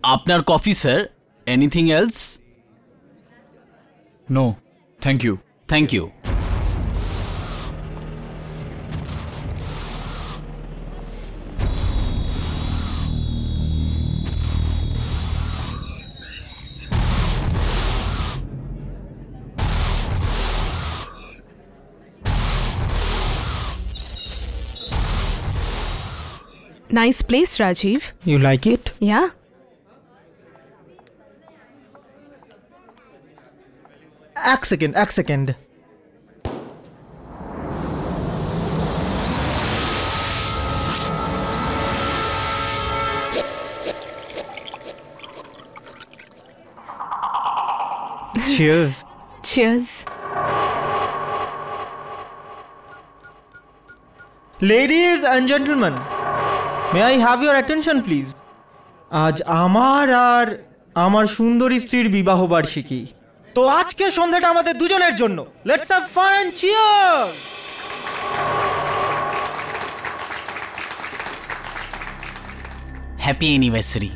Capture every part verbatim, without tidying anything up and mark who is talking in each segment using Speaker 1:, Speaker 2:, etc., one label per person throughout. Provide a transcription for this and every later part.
Speaker 1: আপনার coffee sir. Anything else?
Speaker 2: No thank you.
Speaker 1: Thank you.
Speaker 3: Nice place, Rajiv.
Speaker 4: You like it?
Speaker 3: Yeah.
Speaker 4: এক second এক second Cheers.
Speaker 3: Cheers.
Speaker 4: Ladies and gentlemen, may I have your attention please? আজ আমার আর আমার সুন্দরী স্ত্রীর বিবাহ বার্ষিকী। তো আজকে সন্ধ্যাটা আমাদের দুজনের জন্য। Let's have fun and cheers.
Speaker 1: Happy anniversary.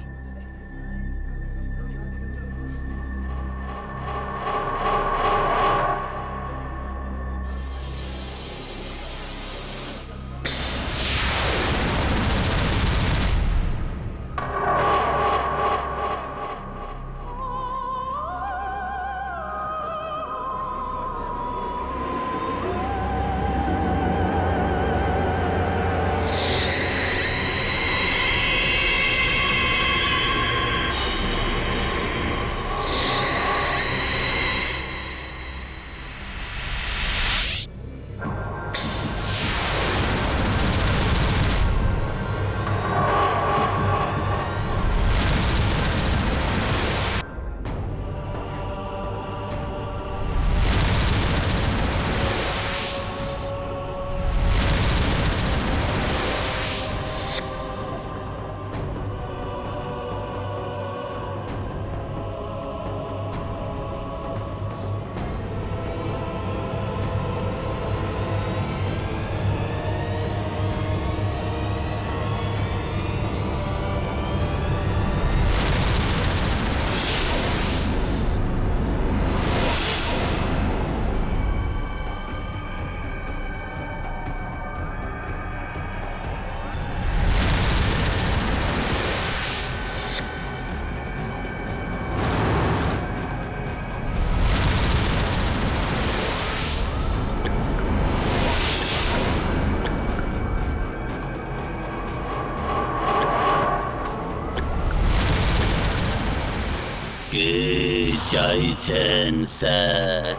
Speaker 1: কে চাইছেন স্যার?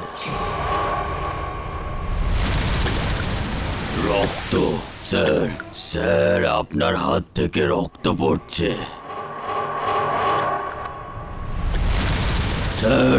Speaker 1: রক্ত স্যার। স্যার আপনার হাত থেকে রক্ত পড়ছে স্যার।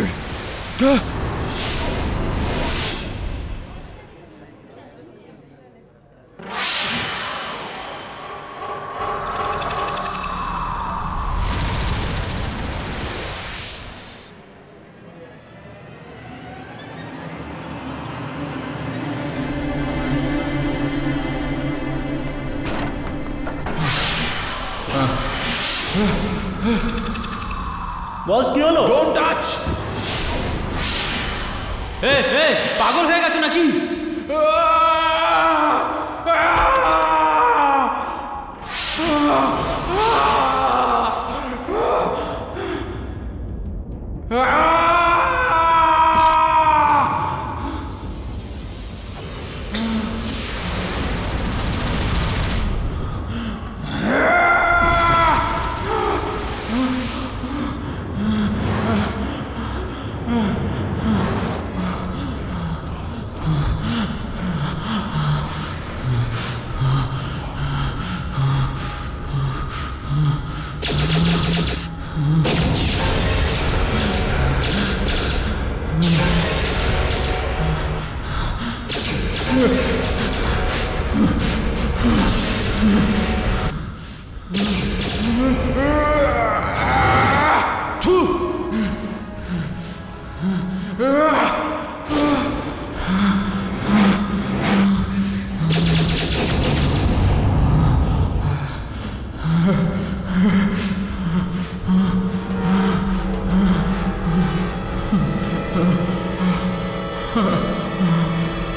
Speaker 4: বস কি হলো?
Speaker 2: Don't touch. এ এ পাগল হয়ে গেছো নাকি?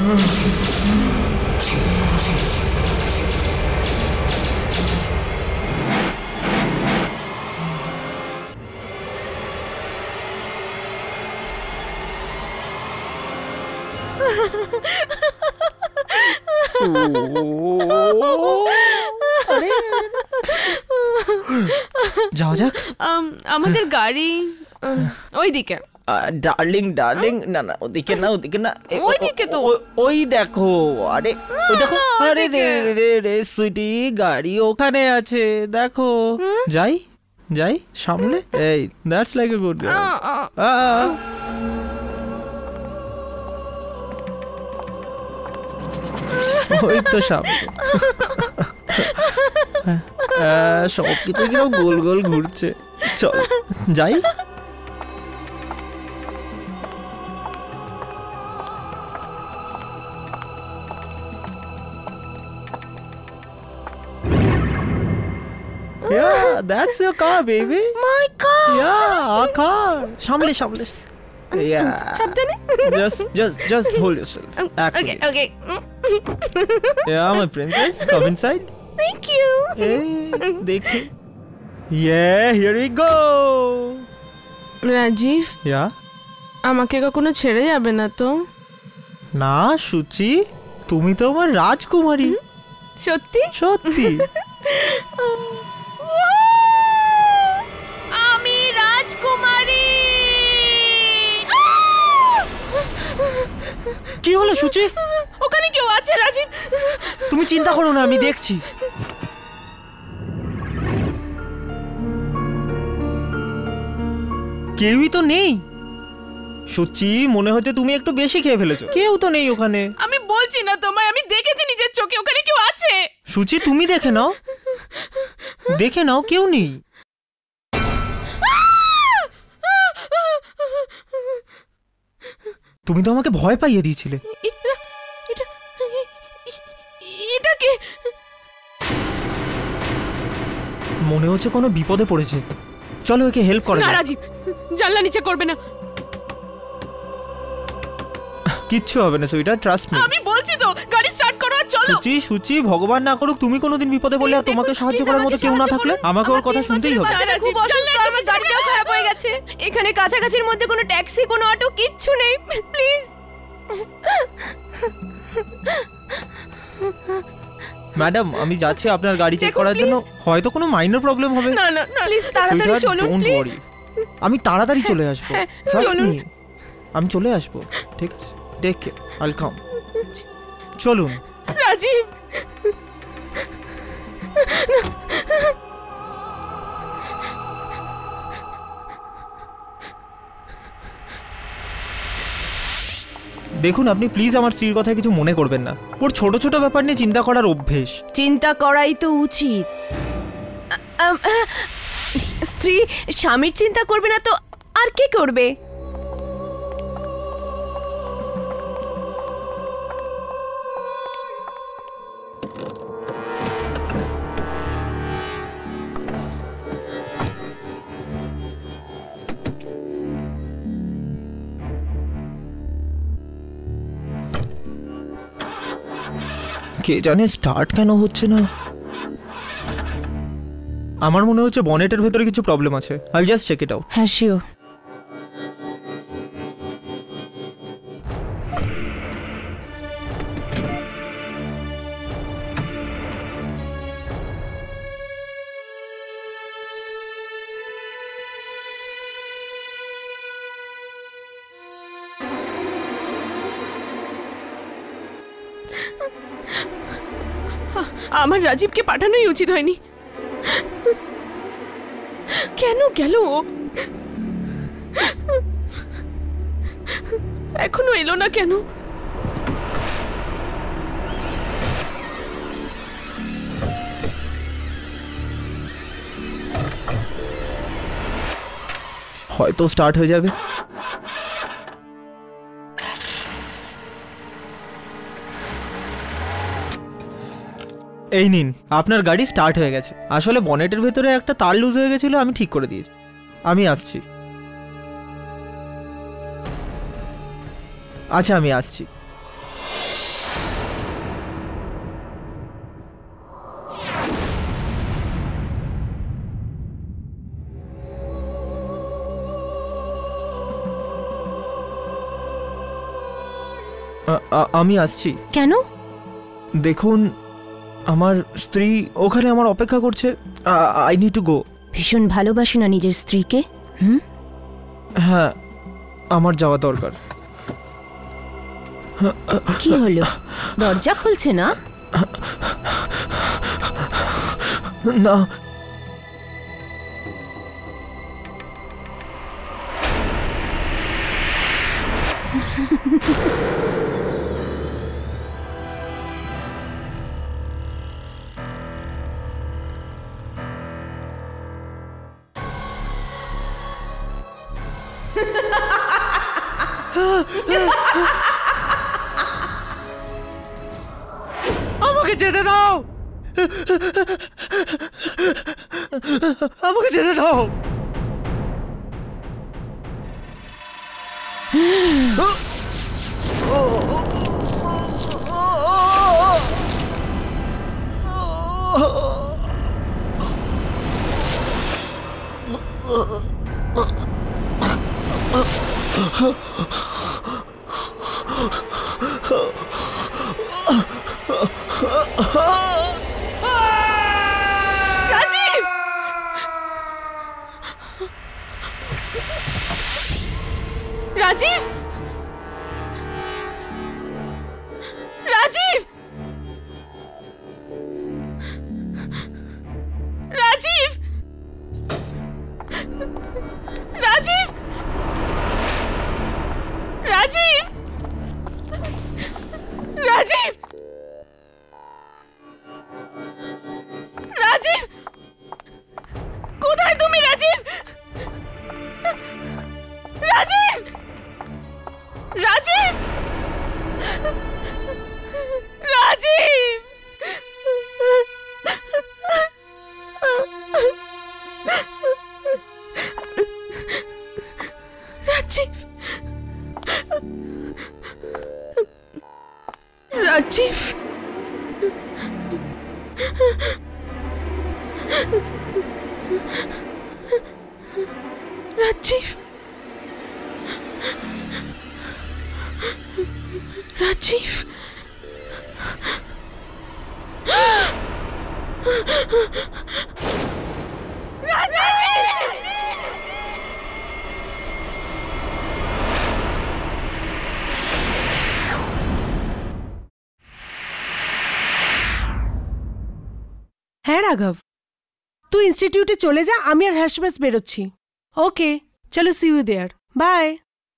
Speaker 4: যাও যাক।
Speaker 3: Um, আমাদের গাড়ি um, ওইদিকে।
Speaker 4: ডার্লিং ডার্লিং না না ওদিকে না ওদিকে না এ, ও-
Speaker 3: ওইদিকে তো।
Speaker 4: ও- ওই দেখো আরে ওই দেখো
Speaker 3: না,
Speaker 4: আরে রে
Speaker 3: ওদিকে।
Speaker 4: রে রে সুইটি গাড়ি ওখানে আছে দেখো। যাই যাই সামনে এই that's like a good girl.
Speaker 3: আ, আ,
Speaker 4: ওই তো সামনে। সব কিছু কিরকম গোল গোল ঘুরছে। চল যাই। Yeah, that's your car, baby.
Speaker 3: My God!
Speaker 4: Yeah, our car. সামলে সামলে। Yeah.
Speaker 3: সাবধানে।
Speaker 4: Just, just, just hold yourself. Actually.
Speaker 3: Okay, okay.
Speaker 4: Yeah, my princess. Come inside.
Speaker 3: Thank you.
Speaker 4: Hey, দেখি। Yeah, here we go.
Speaker 3: Rajib,
Speaker 4: Yeah.
Speaker 3: আমাকে কখনো ছেড়ে যাবে না তো?
Speaker 4: না সুচি, তুমি তো আমার রাজকুমারী।
Speaker 3: সত্যি?
Speaker 4: সত্যি।
Speaker 3: আমি রাজকুমারী।
Speaker 4: কি হলো সুচি?
Speaker 3: ওখানে কেউ আছে রাজীব?
Speaker 4: তুমি চিন্তা করো না, আমি দেখছি। কেউই তো নেই। সুচি, মনে হচ্ছে তুমি একটু বেশি খেয়ে ফেলেছো। কেউ তো নেই ওখানে।
Speaker 3: আমি বলছি না তোমায়, আমি দেখেছি নিজের চোখে ওখানে কেউ আছে।
Speaker 4: সুচি, তুমি দেখে নাও, দেখে নাও, কেউ নেই। তুমি তো আমাকে ভয় পাইয়ে দিয়েছিলে।
Speaker 3: এটা- এটা- এটা কে?
Speaker 4: মনে হচ্ছে কোনো বিপদে পড়েছে। চলো একে হেল্প করা
Speaker 3: না
Speaker 4: যাক।
Speaker 3: রাজীব, জানলা নিচে করবে না।
Speaker 4: কিচ্ছু হবে না সুইটার, ট্রাস্ট মি।
Speaker 3: আমি বলছি তো, গাড়ি স্টার্ট করো আর চলো।
Speaker 4: সুচি, সুচি, ভগবান না করুক তুমি কোনোদিন বিপদে পড়লে আর
Speaker 3: Please
Speaker 4: তোমাকে
Speaker 3: দেখুন,
Speaker 4: সাহায্য
Speaker 3: please
Speaker 4: করার মতো
Speaker 3: আমাকে
Speaker 4: কেউ না
Speaker 3: সাহায্য
Speaker 4: থাকলে
Speaker 3: করুন।
Speaker 4: আমাকে ওর
Speaker 3: আমার
Speaker 4: কথা
Speaker 3: তিন
Speaker 4: শুনতেই
Speaker 3: বছরের
Speaker 4: হবে।
Speaker 3: বাচ্চাটা খুব অসুস্থ, আমার গাড়িটাও খারাপ হয়ে গেছে। এখানে কাছাকাছির মধ্যে কোনো ট্যাক্সি, কোনো অটো কিচ্ছু নেই। প্লিজ।
Speaker 4: ম্যাডাম, আমি যাচ্ছি আপনার গাড়ি চেক
Speaker 3: দেখুন,
Speaker 4: করার জন্য।
Speaker 3: please।
Speaker 4: হয়তো কোনো মাইনর প্রবলেম হবে।
Speaker 3: না না প্লিজ তাড়াতাড়ি
Speaker 4: Sweetheart,
Speaker 3: চলুন
Speaker 4: don't
Speaker 3: প্লিজ।
Speaker 4: worry. আমি তাড়াতাড়ি চলে আসবো।
Speaker 3: হ্যাঁ,
Speaker 4: Trust
Speaker 3: চলুন।
Speaker 4: me. আমি চলে আসবো, ঠিক আছে? টেক কেয়ার, আইল কাম। চলুন।
Speaker 3: রাজীব,
Speaker 4: দেখুন, আপনি প্লিজ আমার স্ত্রীর কথা কিছু মনে করবেন না। ওর ছোট ছোট ব্যাপার নিয়ে চিন্তা করার অভ্যেস।
Speaker 3: চিন্তা করাই তো উচিত। আম, আহ, স্ত্রী স্বামীর চিন্তা করবে না তো আর কে করবে?
Speaker 4: কে জানে স্টার্ট কেন হচ্ছে না। আমার মনে হচ্ছে বনেটের ভেতরে কিছু প্রবলেম আছে। I just check it out.
Speaker 3: হ্যাঁ শিওর। আমার রাজীবকে পাঠানোই উচিত হয়নি। কেন গেল ও? এখনো এলো না কেন?
Speaker 4: হয়তো স্টার্ট হয়ে যাবে। এই নিন, আপনার গাড়ি স্টার্ট হয়ে গেছে। আসলে বনেটের ভেতরে একটা তার লুজ হয়ে গেছিল, আমি ঠিক করে দিয়েছি। আমি আসছি। আচ্ছা, আমি আসছি। আমি আসছি।
Speaker 3: কেন?
Speaker 4: দেখুন, আমার স্ত্রী ওখানে আমার অপেক্ষা করছে। I need to go.
Speaker 3: ভীষণ ভালোবাসি না নিজের স্ত্রীকে? হুম,
Speaker 4: হ্যাঁ, আমার যাওয়া দরকার।
Speaker 3: কি হলো? দরজা খুলছে না?
Speaker 4: না, আমাকে যেতে দাও, আমাকে যেতে দাও।
Speaker 3: রাজীব! রাজীব! রাজীব! রাজীব! রাজীব! রাজীব! রাজীব! রাজীব! কোথায় তুমি রাজীব? রাজীব! রাজীব! রাজীব! রাজীব! রাজীব! রাজীব! রাজীব!
Speaker 5: হ্যাঁ রাঘব, তুই ইনস্টিটিউটে চলে যা, আমি আর হর্ষবেশ বেরোচ্ছি। ওকে, চলো, see you there, bye.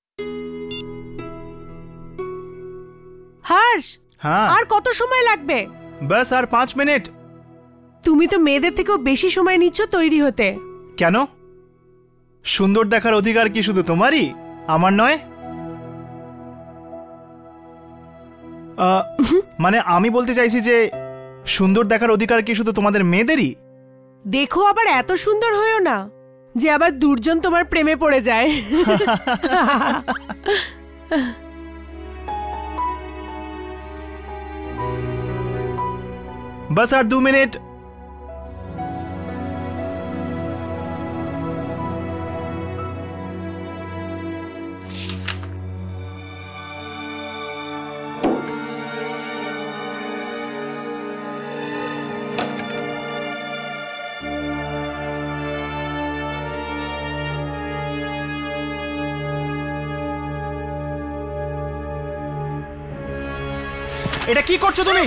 Speaker 5: Harsh,
Speaker 2: হ্যাঁ,
Speaker 5: আর কত সময় লাগবে?
Speaker 2: বাস আর পাঁচ মিনিট।
Speaker 5: তুমি তো মেয়েদের থেকেও বেশি সময় নিচ্ছ তৈরি হতে।
Speaker 2: কেন? সুন্দর দেখার অধিকার কি শুধু তোমারই, আমার নয়? আহ, মানে আমি বলতে চাইছি যে সুন্দর দেখার অধিকার কি শুধু তোমাদের মেয়েদেরই?
Speaker 5: দেখো, আবার এত সুন্দর হয়েও না যে আবার দুর্জন তোমার প্রেমে পড়ে যায়।
Speaker 2: বাস আর দু মিনিট। এটা কি করছো তুমি?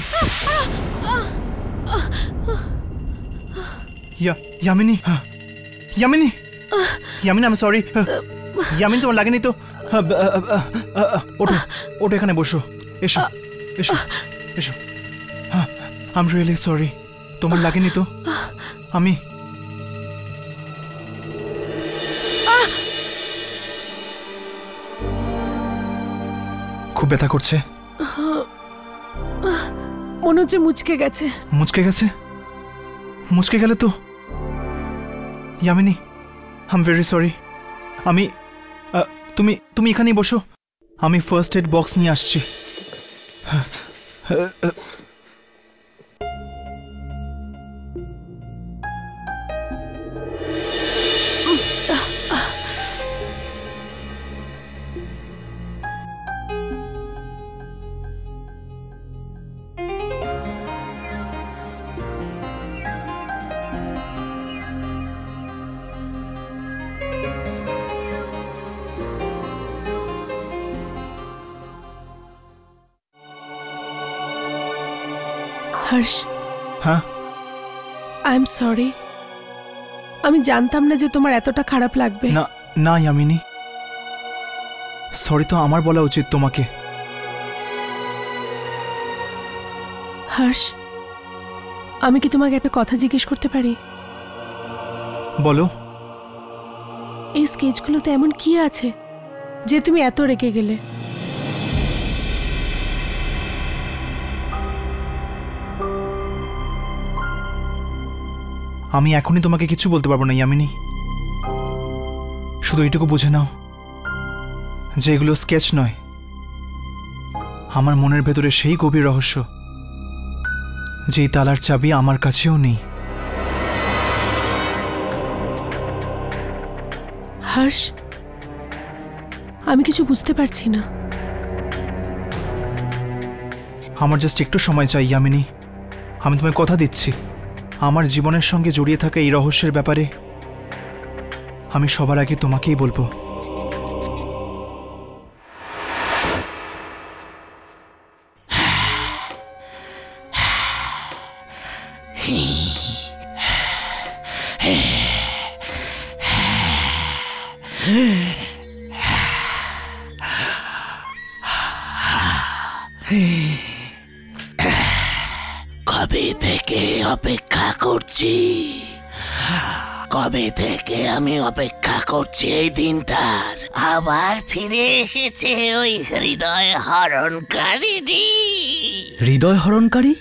Speaker 2: ইয়ামিনী, ইয়ামিনী, ইয়ামিনী, আমি সরি। ইয়ামিনী, তোমার লাগেনি তো? ওঠো, ওঠো, এখানে বসো। এসো, এসো, এসো। I am really sorry. তোমার লাগেনি তো? আমি খুব ব্যথা করছে।
Speaker 5: মনে হচ্ছে মুচকে গেছে।
Speaker 2: মুচকে গেছে? মুচকে গেলে তো Yamini, I am very sorry. আমি তুমি তুমি এখানেই বসো, আমি ফার্স্ট এড বক্স নিয়ে আসছি।
Speaker 5: হর্ষ,
Speaker 2: হ্যাঁ
Speaker 5: আই এম সরি। আমি জানতাম না যে তোমার এতটা খারাপ লাগবে।
Speaker 2: না না ইয়ামিনী, সরি তো আমার বলা উচিত তোমাকে।
Speaker 5: হর্ষ, আমি কি তোমাকে একটা কথা জিজ্ঞেস করতে পারি?
Speaker 2: বলো।
Speaker 5: এই স্কেচগুলোতে এমন কি আছে যে তুমি এত রেগে গেলে?
Speaker 2: আমি এখনই তোমাকে কিছু বলতে পারবো না ইয়ামিনী, শুধু এইটুকু বুঝে নাও যে এগুলো স্কেচ নয়, আমার মনের ভেতরে সেই গভীর রহস্য যেই তালার চাবি আমার কাছেও নেই।
Speaker 5: হর্ষ, আমি কিছু বুঝতে পারছি না।
Speaker 2: আমার জাস্ট একটু সময় চাই ইয়ামিনী, আমি তোমায় কথা দিচ্ছি আমার জীবনের সঙ্গে জড়িয়ে থাকা এই রহস্যের ব্যাপারে আমি সবার আগে তোমাকেই বলবো।
Speaker 1: কবে থেকে অপেক্ষা করছি, কবে থেকে আমি অপেক্ষা করছি এই দিনটার। আবার ফিরে এসেছে ওই হৃদয় হরণকারী।
Speaker 6: হৃদয় হরণকারী?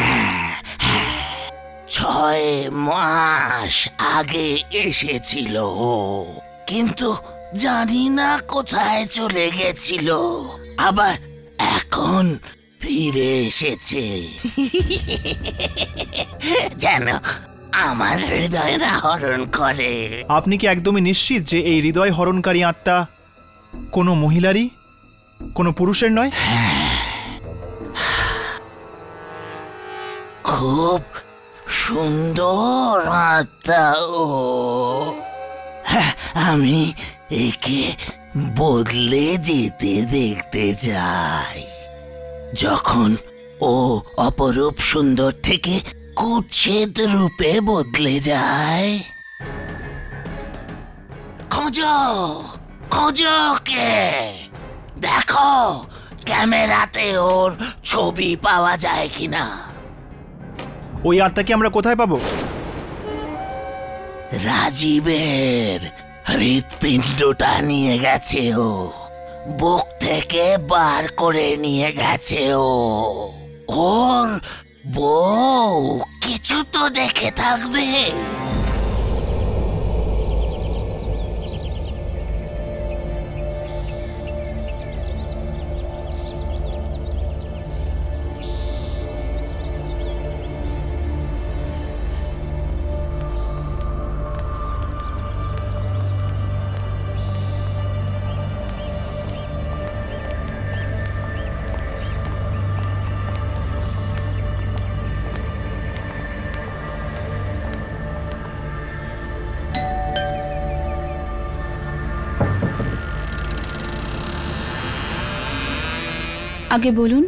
Speaker 1: ছয় মাস আগে এসেছিল, কিন্তু জানি না কোথায় চলে গেছিল, আবার এখন ফিরে এসেছে। যেন আমার হৃদয় হরণ করে।
Speaker 2: আপনি কি একদমই নিশ্চিত যে এই হৃদয় হরণকারী আত্মা কোনো মহিলারই, কোনো পুরুষের নয়?
Speaker 1: খুব সুন্দর আত্মা ও। আমি একে বদলে যেতে দেখতে চাই। যখন ও অপরূপ সুন্দর থেকে কুৎসিত রূপে বদলে যায়। খোঁজো খোঁজো কে, দেখো ক্যামেরাতে ওর ছবি পাওয়া যায় কিনা।
Speaker 2: ওই আত্মাকে আমরা কোথায় পাবো?
Speaker 1: রাজীবের হৃৎপিণ্ডটা নিয়ে গেছে ও, বুক থেকে বার করে নিয়ে গেছে ও। ওর বউ কিছু তো দেখে থাকবে।
Speaker 3: আগে বলুন।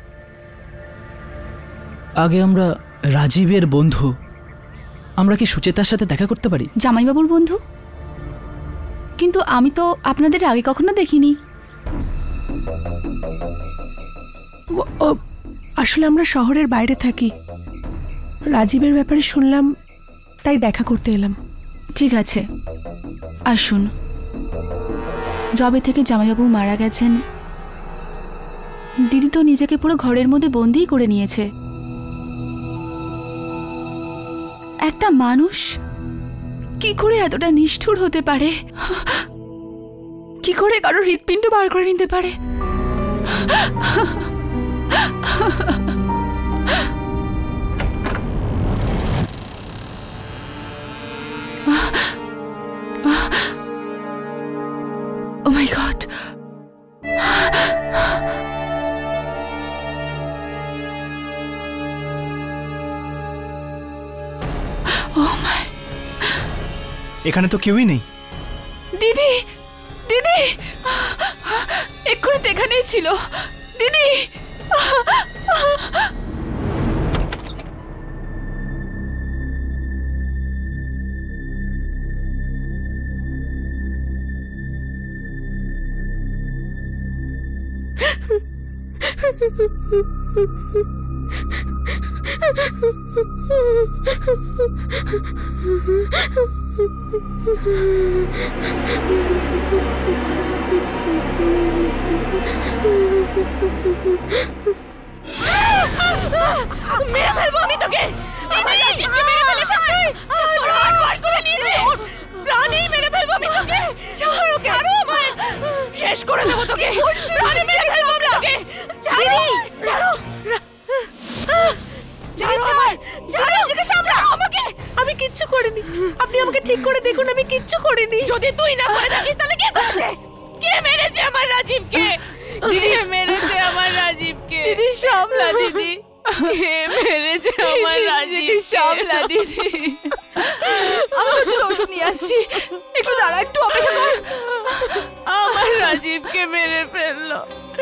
Speaker 6: আগে আমরা রাজীবের বন্ধু, আমরা কি সুচেতার সাথে দেখা করতে পারি?
Speaker 3: জামাইবাবুর বন্ধু? কিন্তু আমি তো আপনাদের আগে কখনো দেখিনি।
Speaker 5: ও- ও, আসলে আমরা শহরের বাইরে থাকি, রাজীবের ব্যাপারে শুনলাম তাই দেখা করতে এলাম।
Speaker 3: ঠিক আছে, আসুন। যবে থেকে জামাইবাবু মারা গেছেন, দিদি তো নিজেকে পুরো ঘরের মধ্যে বন্দিই করে নিয়েছে। একটা মানুষ কি করে এতটা নিষ্ঠুর হতে পারে? কি করে কারো হৃৎপিণ্ড বার করে নিতে পারে? Oh my God! Oh my!
Speaker 2: এখানে তো কেউই নেই।
Speaker 3: দিদি, দিদি, এক্ষুনি তো এখানেই ছিল। দিদি,
Speaker 7: মেরে ফেলবো আমি তোকে। আমার রাজীবকে মেরে ফেলেছিস তুই। প্রাণ বার করে নিয়েছিস। প্রাণেই মেরে ফেলবো আমি তোকে। ছাড়ো ওকে। ছাড়ো আমায়। শেষ করে দেবো তোকে। প্রাণে মেরে ফেলবো আমি তোকে। ছাড়ো। ছাড়ো।
Speaker 5: আমি কিচ্ছু করিনি। আপনি আমাকে ঠিক করে দেখুন, আমি কিচ্ছু করিনি।
Speaker 7: যদি তুই না করে থাকিস তাহলে কে করেছে? কে মেরেছে আমার রাজীবকে? দিদি মেরেছে আমার রাজীবকে। দিদি সামলা দিদি। কে মেরেছে আমার রাজীবকে? সামলা দিদি।
Speaker 3: আমি তোর জন্য ওষুধ নিয়ে আসছি, একটু দাঁড়া, একটু অপেক্ষা কর।
Speaker 7: আমার রাজীবকে মেরে ফেললো।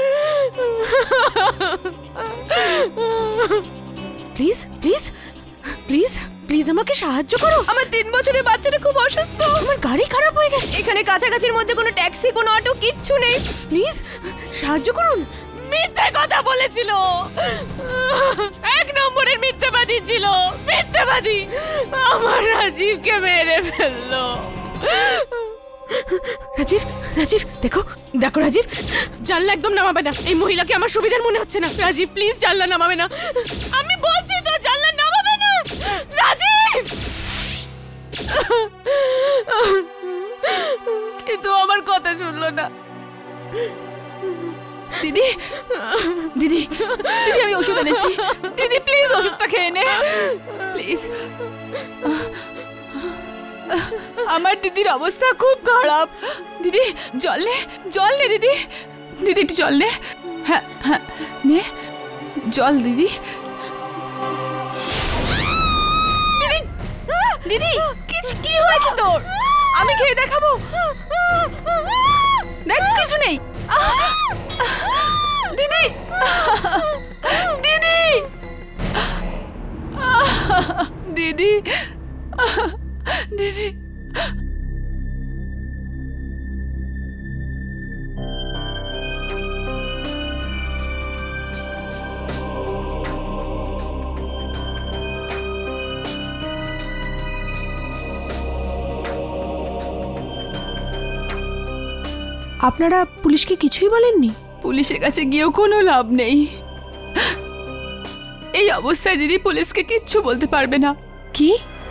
Speaker 5: প্লিজ প্লিজ প্লিজ প্লিজ আমাকে সাহায্য করো।
Speaker 3: আমার তিন বছরের বাচ্চাটা খুব অসুস্থ।
Speaker 5: আমার গাড়ি খারাপ হয়ে গেছে।
Speaker 3: এখানে কাছাকাছির মধ্যে কোনো ট্যাক্সি, কোনো অটো কিচ্ছু নেই।
Speaker 5: প্লিজ সাহায্য করুন।
Speaker 7: মিথ্যে কথা বলেছিল, এক নম্বরের মিথ্যেবাদী ছিল, মিথ্যেবাদী। আমার রাজীবকে মেরে ফেললো।
Speaker 5: রাজীব, রাজীব দেখো, দেখো রাজীব,
Speaker 7: জানলা একদম নামাবে না। এই মহিলাকে আমার সুবিধার মনে হচ্ছে না। রাজীব প্লিজ জানলা নামাবে না। আমি বলছি তো জানলা নামাবে না। রাজীব কিন্তু আমার কথা শুনলো না।
Speaker 3: দিদি, দিদি, দিদি আমি ওষুধ এনেছি। দিদি প্লিজ ওষুধটা খেয়ে নে প্লিজ। আমার দিদির অবস্থা খুব খারাপ। দিদি জল নে, জল নে দিদি। দিদি একটু জল নে। হ্যাঁ হ্যাঁ নে জল দিদি। দিদি, দিদি কিছু কি হয়েছে তোর? আমি খেয়ে দেখাবো। দেখ কিছু নেই। দিদি, দিদি, দিদি, দিদি।
Speaker 5: আপনারা পুলিশকে কিছুই বলেননি?
Speaker 3: পুলিশের কাছে গিয়েও কোনো লাভ নেই। এই অবস্থায় দিদি পুলিশকে কিচ্ছু বলতে পারবে না।
Speaker 5: কি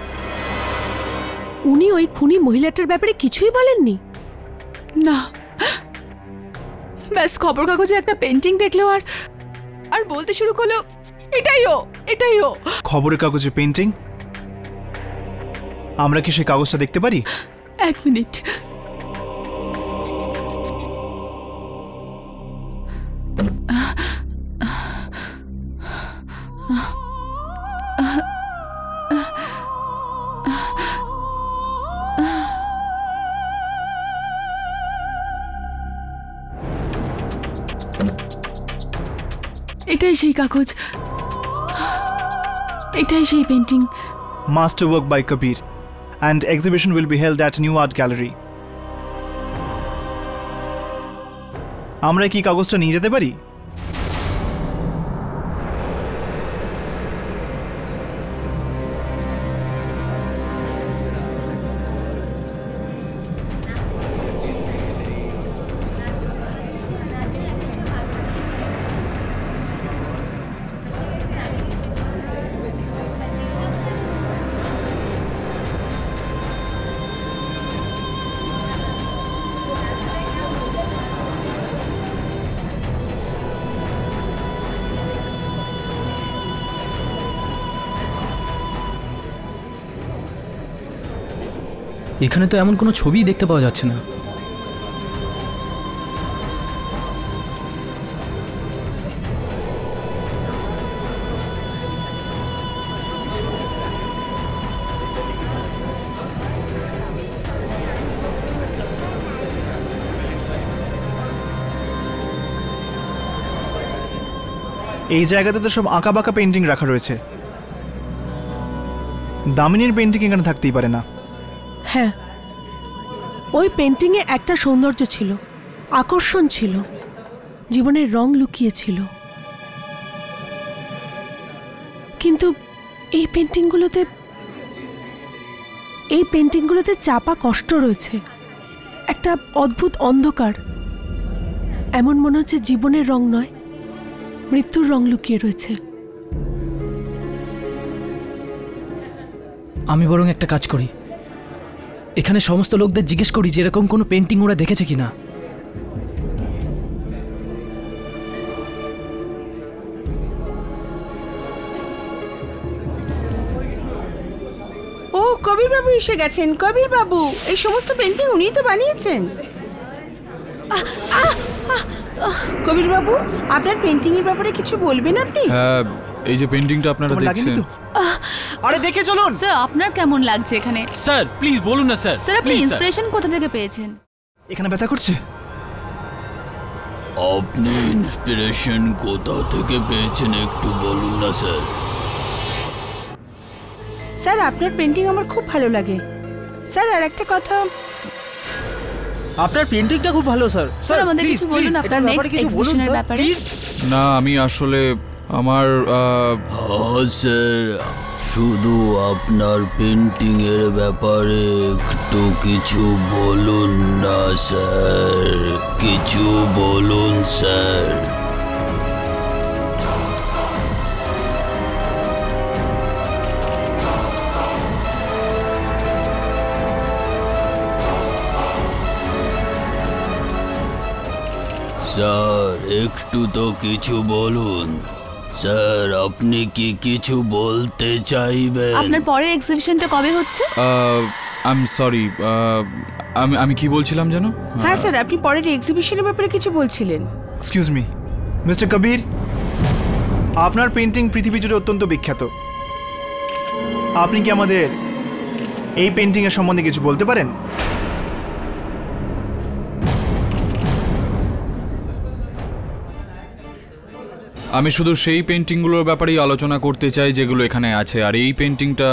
Speaker 5: উনি ওই খুনি মহিলাটার ব্যাপারে কিছুই বলেননি?
Speaker 3: না, ব্যাস খবর কাগজে একটা পেন্টিং দেখলো আর আর বলতে শুরু করলো এটাই ও, এটাই ও।
Speaker 2: খবরের কাগজে পেন্টিং? আমরা কি সেই কাগজটা দেখতে পারি?
Speaker 3: এক মিনিট। এটাই সেই কাগজ, এটাই সেই painting.
Speaker 2: Masterwork by Kabir, and exhibition will be held at New Art Gallery. আমরা কি কাগজটা নিয়ে যেতে পারি?
Speaker 6: এখানে তো এমন কোনো ছবি দেখতে পাওয়া যাচ্ছে না।
Speaker 2: এই জায়গাতে তো সব আঁকা বাঁকা পেন্টিং রাখা রয়েছে। দামিনীর পেন্টিং এখানে থাকতেই পারে না।
Speaker 5: হ্যাঁ, ওই পেন্টিংয়ে একটা সৌন্দর্য ছিল, আকর্ষণ ছিল। জীবনের রং লুকিয়েছিল, কিন্তু এই পেন্টিংগুলোতে এই পেন্টিংগুলোতে চাপা কষ্ট রয়েছে, একটা অদ্ভুত অন্ধকার। এমন মনে হচ্ছে জীবনের রং নয়, মৃত্যুর রং লুকিয়ে রয়েছে।
Speaker 6: আমি বরং একটা কাজ করি, এখানে সমস্ত লোকদের জিজ্ঞেস করি যে এরকম কোনো পেন্টিং ওরা দেখেছে কিনা।
Speaker 8: ও কবির বাবু এসে গেছেন। কবির বাবু, এই সমস্ত পেন্টিং উনিই তো বানিয়েছেন। কবির বাবু, আপনার পেন্টিং এর ব্যাপারে কিছু বলবেন আপনি?
Speaker 9: হ্যাঁ, এই যে পেন্টিংটা আপনারা
Speaker 2: তোমার লাগেনি
Speaker 9: দেখছেন।
Speaker 2: তো? আরে দেখে চলুন।
Speaker 3: স্যার আপনার কেমন লাগছে এখানে?
Speaker 10: স্যার প্লিজ বলুন না স্যার।
Speaker 3: স্যার আপনি ইন্সপিরেশন কোথা থেকে পেয়েছেন?
Speaker 2: এখানে ব্যথা করছে।
Speaker 10: আপনি ইন্সপিরেশন কোথা থেকে পেয়েছেন একটু বলুন না স্যার।
Speaker 8: স্যার আপনার পেন্টিং আমার খুব ভালো লাগে। স্যার আর একটা কথা,
Speaker 4: আপনার পেন্টিংটা খুব ভালো স্যার।
Speaker 3: স্যার আমাদের কিছু বলুন আপনার নেক্সট এক্সিবিশনের ব্যাপারে।
Speaker 9: না আমি আসলে আমার
Speaker 10: হ্যাঁ স্যার, শুধু আপনার পেন্টিং এর ব্যাপারে একটু কিছু বলুন না স্যার, কিছু বলুন স্যার। স্যার একটু তো কিছু বলুন স্যার, আপনি কি কিছু বলতে চাইবেন?
Speaker 3: আপনার পরের এক্সিবিশনটা কবে হচ্ছে?
Speaker 9: আই এম সরি, আমি আমি কি বলছিলাম জানো?
Speaker 8: হ্যাঁ স্যার, আপনি পরের এক্সিবিশনের ব্যাপারে কিছু বলছিলেন।
Speaker 2: এক্সকিউজ মি মিস্টার কবির, আপনার পেন্টিং পৃথিবী জুড়ে অত্যন্ত বিখ্যাত। আপনি কি আমাদের এই পেন্টিং এর সম্বন্ধে কিছু বলতে পারেন?
Speaker 9: আমি শুধু সেই পেন্টিংগুলোর ব্যাপারেই আলোচনা করতে চাই যেগুলো এখানে আছে। আর এই পেন্টিংটা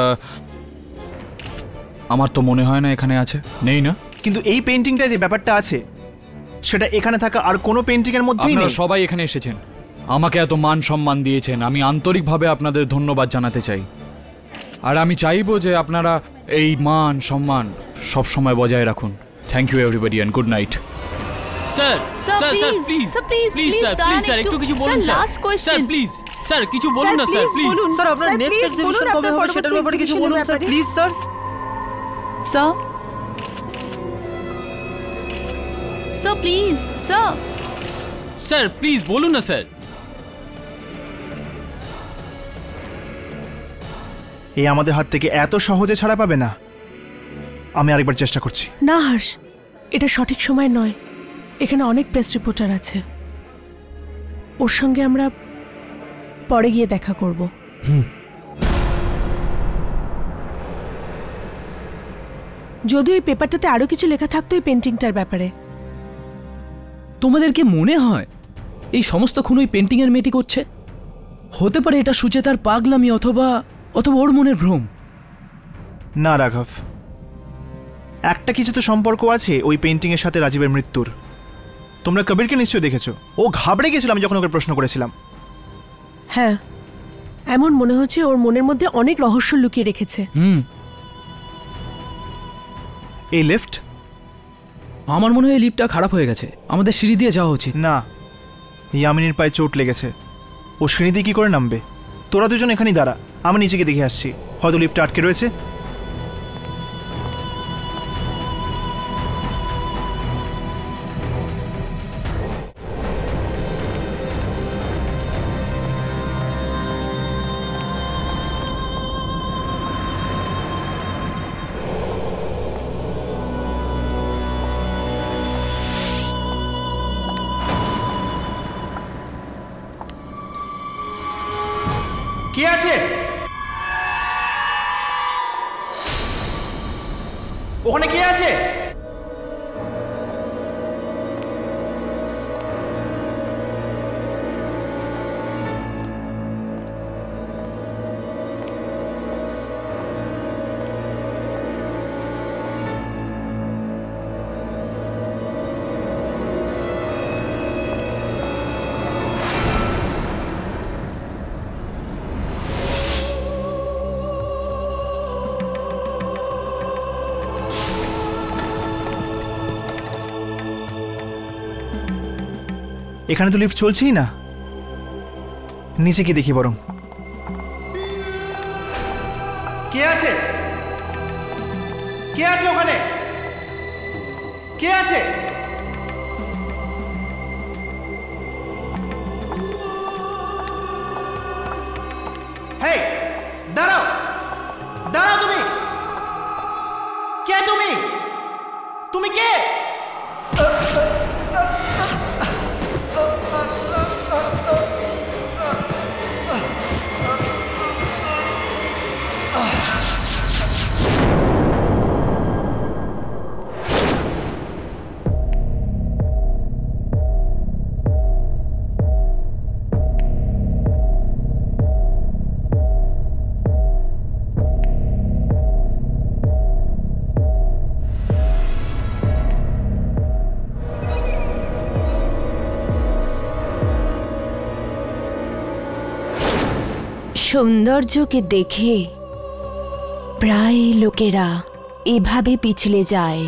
Speaker 9: আমার তো মনে হয় না এখানে আছে, নেই না?
Speaker 2: কিন্তু এই পেন্টিংটা যে ব্যাপারটা আছে সেটা এখানে থাকা আর কোনো পেন্টিং এর মধ্যেই
Speaker 9: আপনারা
Speaker 2: নেই।
Speaker 9: সবাই এখানে এসেছেন, আমাকে এত মান সম্মান দিয়েছেন, আমি আন্তরিকভাবে আপনাদের ধন্যবাদ জানাতে চাই। আর আমি চাইবো যে আপনারা এই মান সম্মান সব সময় বজায় রাখুন। Thank you everybody and good night.
Speaker 10: Sir
Speaker 3: Sir,
Speaker 10: sir sir
Speaker 3: please,
Speaker 10: please
Speaker 3: sir, please,
Speaker 10: please
Speaker 3: please,
Speaker 10: sir
Speaker 3: দাঁড়ান
Speaker 10: প্লিজ স্যার
Speaker 3: একটু।
Speaker 10: একটু কিছু
Speaker 3: Sir,
Speaker 10: বলুন
Speaker 3: last question.
Speaker 10: Sir please sir কিছু বলুন না স্যার প্লিজ।
Speaker 8: বলুন।
Speaker 4: স্যার আপনার
Speaker 8: স্যার,
Speaker 4: নেক্সট
Speaker 8: please
Speaker 4: এক্সিবিশন
Speaker 8: বলুন,
Speaker 4: কবে
Speaker 8: আপনার
Speaker 4: হবে সেটার
Speaker 8: পরবর্তী
Speaker 4: ব্যাপারে কিছু
Speaker 8: exhibition-এর
Speaker 4: বলুন স্যার
Speaker 8: ব্যাপারে।
Speaker 4: Please sir.
Speaker 3: Sir sir please sir
Speaker 10: sir please বলুন না স্যার।
Speaker 2: এই আমাদের হাত থেকে এত সহজে ছাড়া পাবে না। আমি আরেকবার চেষ্টা করছি।
Speaker 5: না হর্ষ, এটা সঠিক সময় নয়। এখানে অনেক প্রেস রিপোর্টার আছে, ওর সঙ্গে আমরা পরে গিয়ে দেখা করব। যদিও এই পেপারটাতে আরো কিছু লেখা থাকতো এই পেন্টিংটার ব্যাপারে।
Speaker 6: তোমাদের কি মনে হয় এই সমস্ত খুন ওই পেন্টিংয়ের মেয়েটি করছে? হতে পারে এটা সুচেতার পাগলামি অথবা অথবা ওর মনের ভ্রম।
Speaker 2: না রাঘব, একটা কিছু তো সম্পর্ক আছে ওই পেন্টিং এর সাথে রাজীবের মৃত্যুর। তোমরা কবিরকে নিশ্চয়ই দেখেছো, ও ঘাবড়ে গেছিল আমি যখন ওকে প্রশ্ন করেছিলাম।
Speaker 5: হ্যাঁ, এমন মনে হচ্ছে ওর মনের মধ্যে অনেক রহস্য লুকিয়ে রেখেছে।
Speaker 6: হুম,
Speaker 2: এই লিফট,
Speaker 6: আমার মনে হয় এই লিফটটা খারাপ হয়ে গেছে, আমাদের সিঁড়ি দিয়ে যাওয়া উচিত।
Speaker 2: না, ইয়ামিনীর পায়ে চোট লেগেছে, ও সিঁড়ি দিয়ে কি করে নামবে? তোরা দুজন এখানেই দাঁড়া, আমি নিচেকে দেখে আসছি, হয়তো লিফটটা আটকে রয়েছে। কে আছে ওখানে? কে আছে? এখানে তো লিফট চলছেই না, নিচে কি দেখি বরং। কে আছে? কে আছে ওখানে? কে আছে? হেই, দাঁড়াও দাঁড়াও, তুমি কে? তুমি তুমি কে?
Speaker 7: সৌন্দর্যকে দেখে প্রায় লোকেরা এভাবে পিছলে যায়।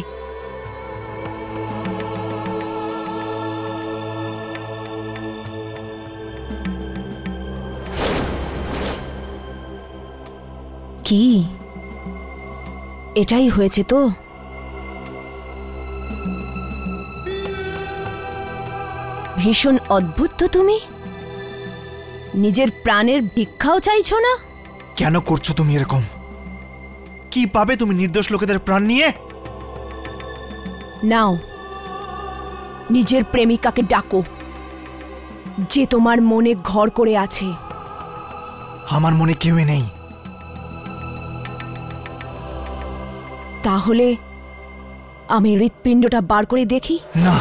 Speaker 7: কি এটাই হয়েছে তো? ভীষণ অদ্ভুত তো তুমি। নিজের প্রাণের ভিক্ষাও চাইছো না?
Speaker 2: কেন করছো তুমি এরকম? কি পাবে তুমি নির্দোষ লোকেদের প্রাণ নিয়ে?
Speaker 7: নাও, নিজের প্রেমিকাকে ডাকো, যে তোমার মনে ঘর করে আছে।
Speaker 2: আমার মনে কেউই নেই।
Speaker 7: তাহলে আমি হৃৎপিণ্ডটা বার করে দেখি?
Speaker 2: না,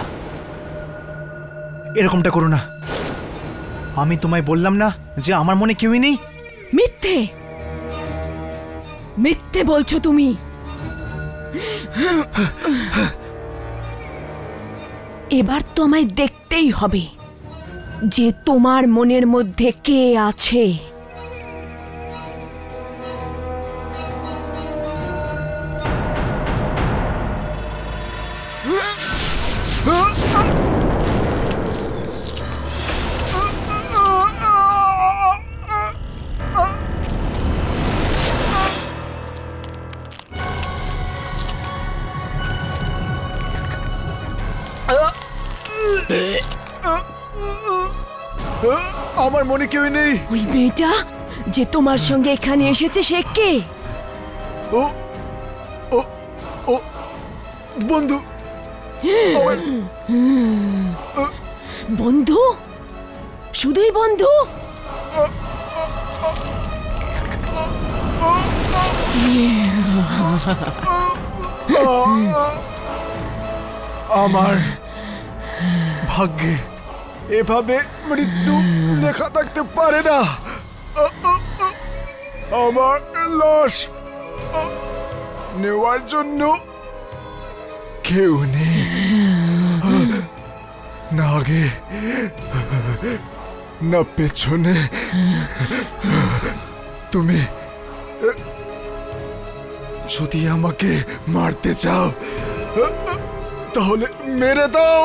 Speaker 2: এরকমটা করো না। আমি তোমায় বললাম না যে আমার মনে কেউই নেই?
Speaker 7: মিথ্যে মিথ্যে বলছো তুমি। এবার তো আমায় দেখতেই হবে যে তোমার মনের মধ্যে কে আছে।
Speaker 2: আমার মনে কেউ নেই।
Speaker 7: ওই মেয়েটা যে তোমার সঙ্গে এখানে এসেছে সে কে?
Speaker 2: ও ও ও বন্ধু।
Speaker 7: বন্ধু? শুধুই বন্ধু?
Speaker 2: আমার ভাগ্যে এভাবে মৃত্যু লেখা থাকতে পারে না। আমার লাশ নেওয়ার জন্য কেউ নেই, না আগে না পেছনে। তুমি যদি আমাকে মারতে চাও তাহলে মেরে দাও।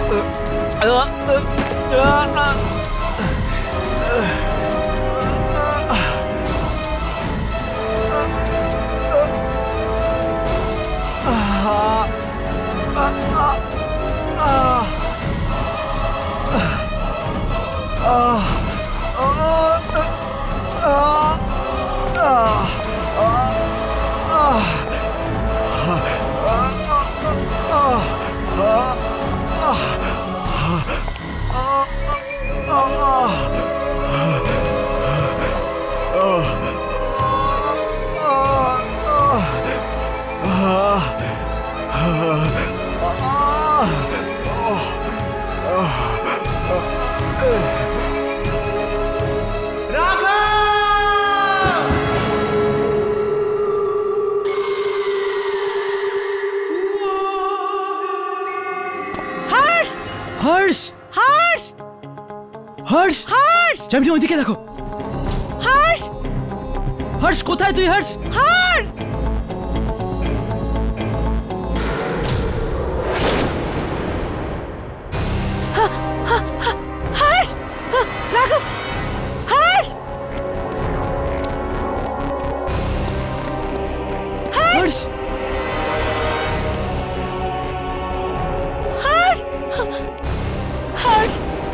Speaker 6: হর্ষ
Speaker 7: হর্ষ
Speaker 6: হর্ষ
Speaker 7: হর্ষ
Speaker 6: যামিনী ওইদিকে দেখো।
Speaker 7: হর্ষ
Speaker 6: হর্ষ কোথায় তুই? হর্ষ
Speaker 7: হর্ষ হর্ষ রাঘব হর্ষ
Speaker 6: হর্ষ
Speaker 7: হর্ষ হর্ষ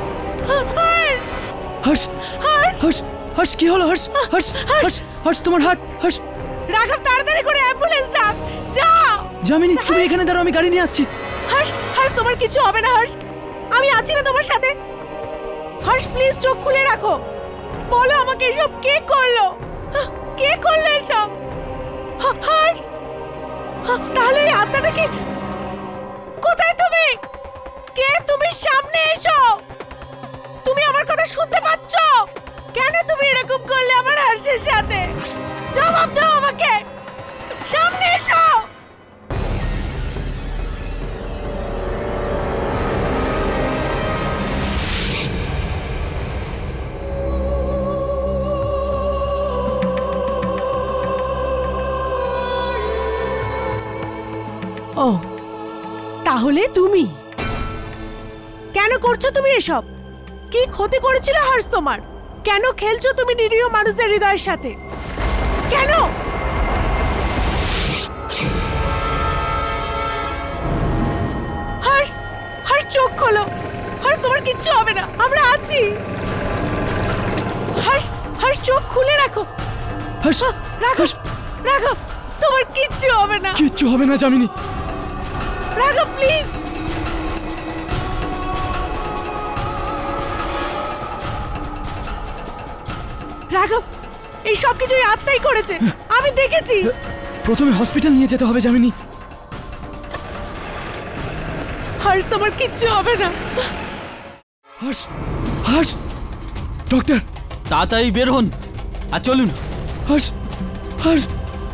Speaker 6: হর্ষ হর্ষ হর্ষ কি হলো? হর্ষ হর্ষ হর্ষ হর্ষ তোমার হার্ট। হর্ষ
Speaker 7: রাঘব তাড়াতাড়ি করে অ্যাম্বুলেন্স ডাক। যা
Speaker 6: যামিনী তুমি এখানে দাঁড়াও, আমি গাড়ি নিয়ে আসছি।
Speaker 7: হর্ষ হর্ষ তোমার কিছু হবে না হর্ষ, আমি আছি না তোমার সাথে। হর্ষ প্লিজ চোখ খুলে রাখো, বলো আমাকে এসব কে করলো, কে করলো এসব? হর্ষ তাহলে এই আত্মাটা কি? কোথায় তুমি? কে তুমি? সামনে এসো। তুমি আমার কথা শুনতে পাচ্ছ? কেন তুমি এরকম করলে আমার হর্ষের সাথে? জবাব দাও আমাকে, সামনে এসো। ও তাহলে তুমি কেন করছো তুমি এসব? কি ক্ষতি করেছিল হর্ষ তোমার? কেন খেলছো তুমি নিরীহ মানুষদের হৃদয়ের সাথে? কেন? হর্ষ হর্ষ চোখ খোলো। হর্ষ তোমার কিচ্ছু হবে না, আমরা আছি। হর্ষ হর্ষ চোখ খুলে রাখো।
Speaker 6: হর্ষ
Speaker 7: রাখো রাখো, তোমার কিচ্ছু হবে না।
Speaker 6: কিচ্ছু হবে না যামিনী।
Speaker 7: রাঘব প্লিজ। রাঘব এই সব কিছু আত্মাই করেছে, আমি দেখেছি।
Speaker 6: প্রথমে হসপিটাল নিয়ে যেতে হবে যামিনী।
Speaker 7: হর্ষ তোমার কিচ্ছু হবে না।
Speaker 6: হর্ষ হর্ষ ডক্টর
Speaker 10: তাড়াতাড়ি বের হন আর চলুন।
Speaker 6: হর্ষ হর্ষ